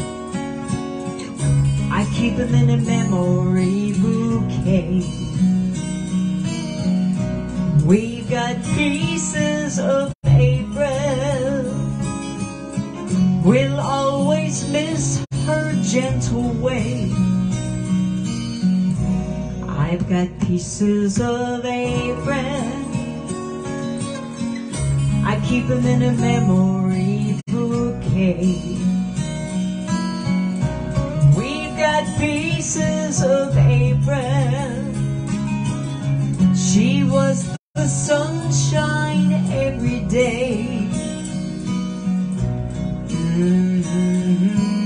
I keep them in a memory bouquet. We've got pieces of April. We'll always miss her gentle way. I've got pieces of April. I keep them in a memory bouquet. We've got pieces of April. She was the sunshine every day. Mm-hmm.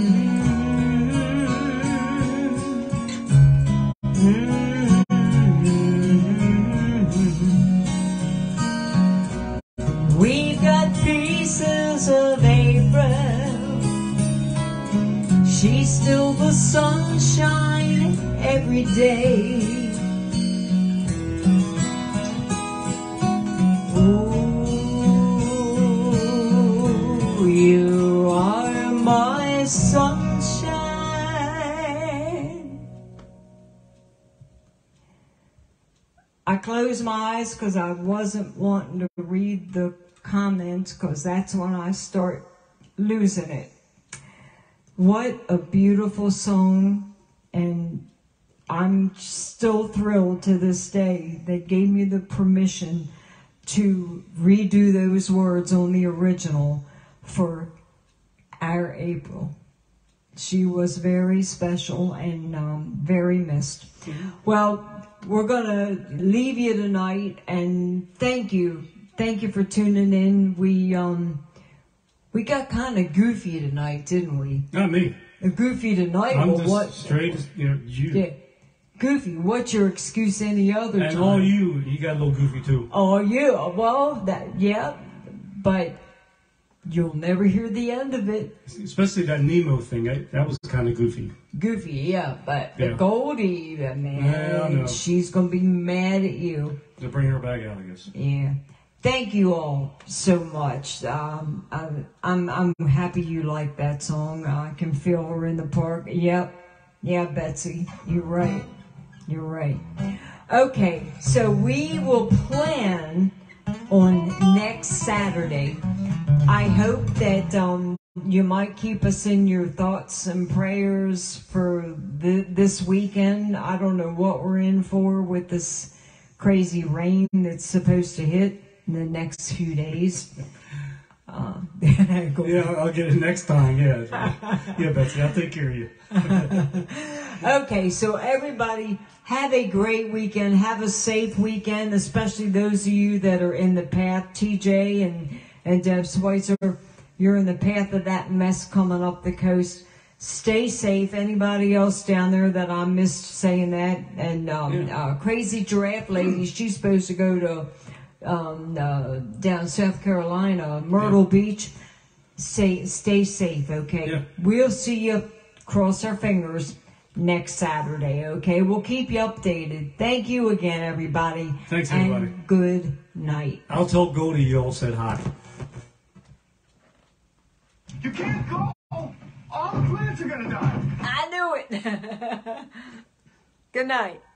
Mm-hmm. We've got pieces of April. She's still the sunshine every day. Ooh, you are my sunshine. I closed my eyes because I wasn't wanting to read the comments, because that's when I start losing it. What a beautiful song, and I'm still thrilled to this day. They gave me the permission to redo those words on the original for our April. She was very special and um, very missed. Well, we're going to leave you tonight, and thank you. Thank you for tuning in. We um we got kind of goofy tonight, didn't we? Not me. Uh, Goofy tonight, I'm or just what? straight as, you know, you. Yeah. Goofy, what's your excuse any other And time? all you, you got a little goofy too. Oh, you, well, that, yeah, but you'll never hear the end of it. Especially that Nemo thing, I, that was kind of goofy. Goofy, yeah, but Yeah. Goldie, uh, man, Yeah, I know. she's gonna be mad at you. To bring her back out, I guess. Yeah. Thank you all so much. Um, I, I'm I'm happy you like that song. I can feel her in the park. Yep, yeah, Betsy, you're right. You're right. Okay, so we will plan on next Saturday. I hope that um, you might keep us in your thoughts and prayers for th- this weekend. I don't know what we're in for with this crazy rain that's supposed to hit in the next few days. Uh, Yeah, I'll get it next time, yeah. Yeah, Betsy, I'll take care of you. Okay, so everybody have a great weekend. Have a safe weekend, especially those of you that are in the path. T J and, and Deb Schweitzer, you're in the path of that mess coming up the coast. Stay safe. Anybody else down there that I missed saying that? And um, Yeah. uh, Crazy Giraffe Lady, she's supposed to go to um, uh, down South Carolina, Myrtle Yeah. Beach. Stay, stay safe, okay? Yeah. We'll see you, cross our fingers, next Saturday, okay? We'll keep you updated. Thank you again, everybody. Thanks, and everybody. good night. I'll tell Goldie you all said hi. You can't go! All the plants are gonna die! I knew it. Good night.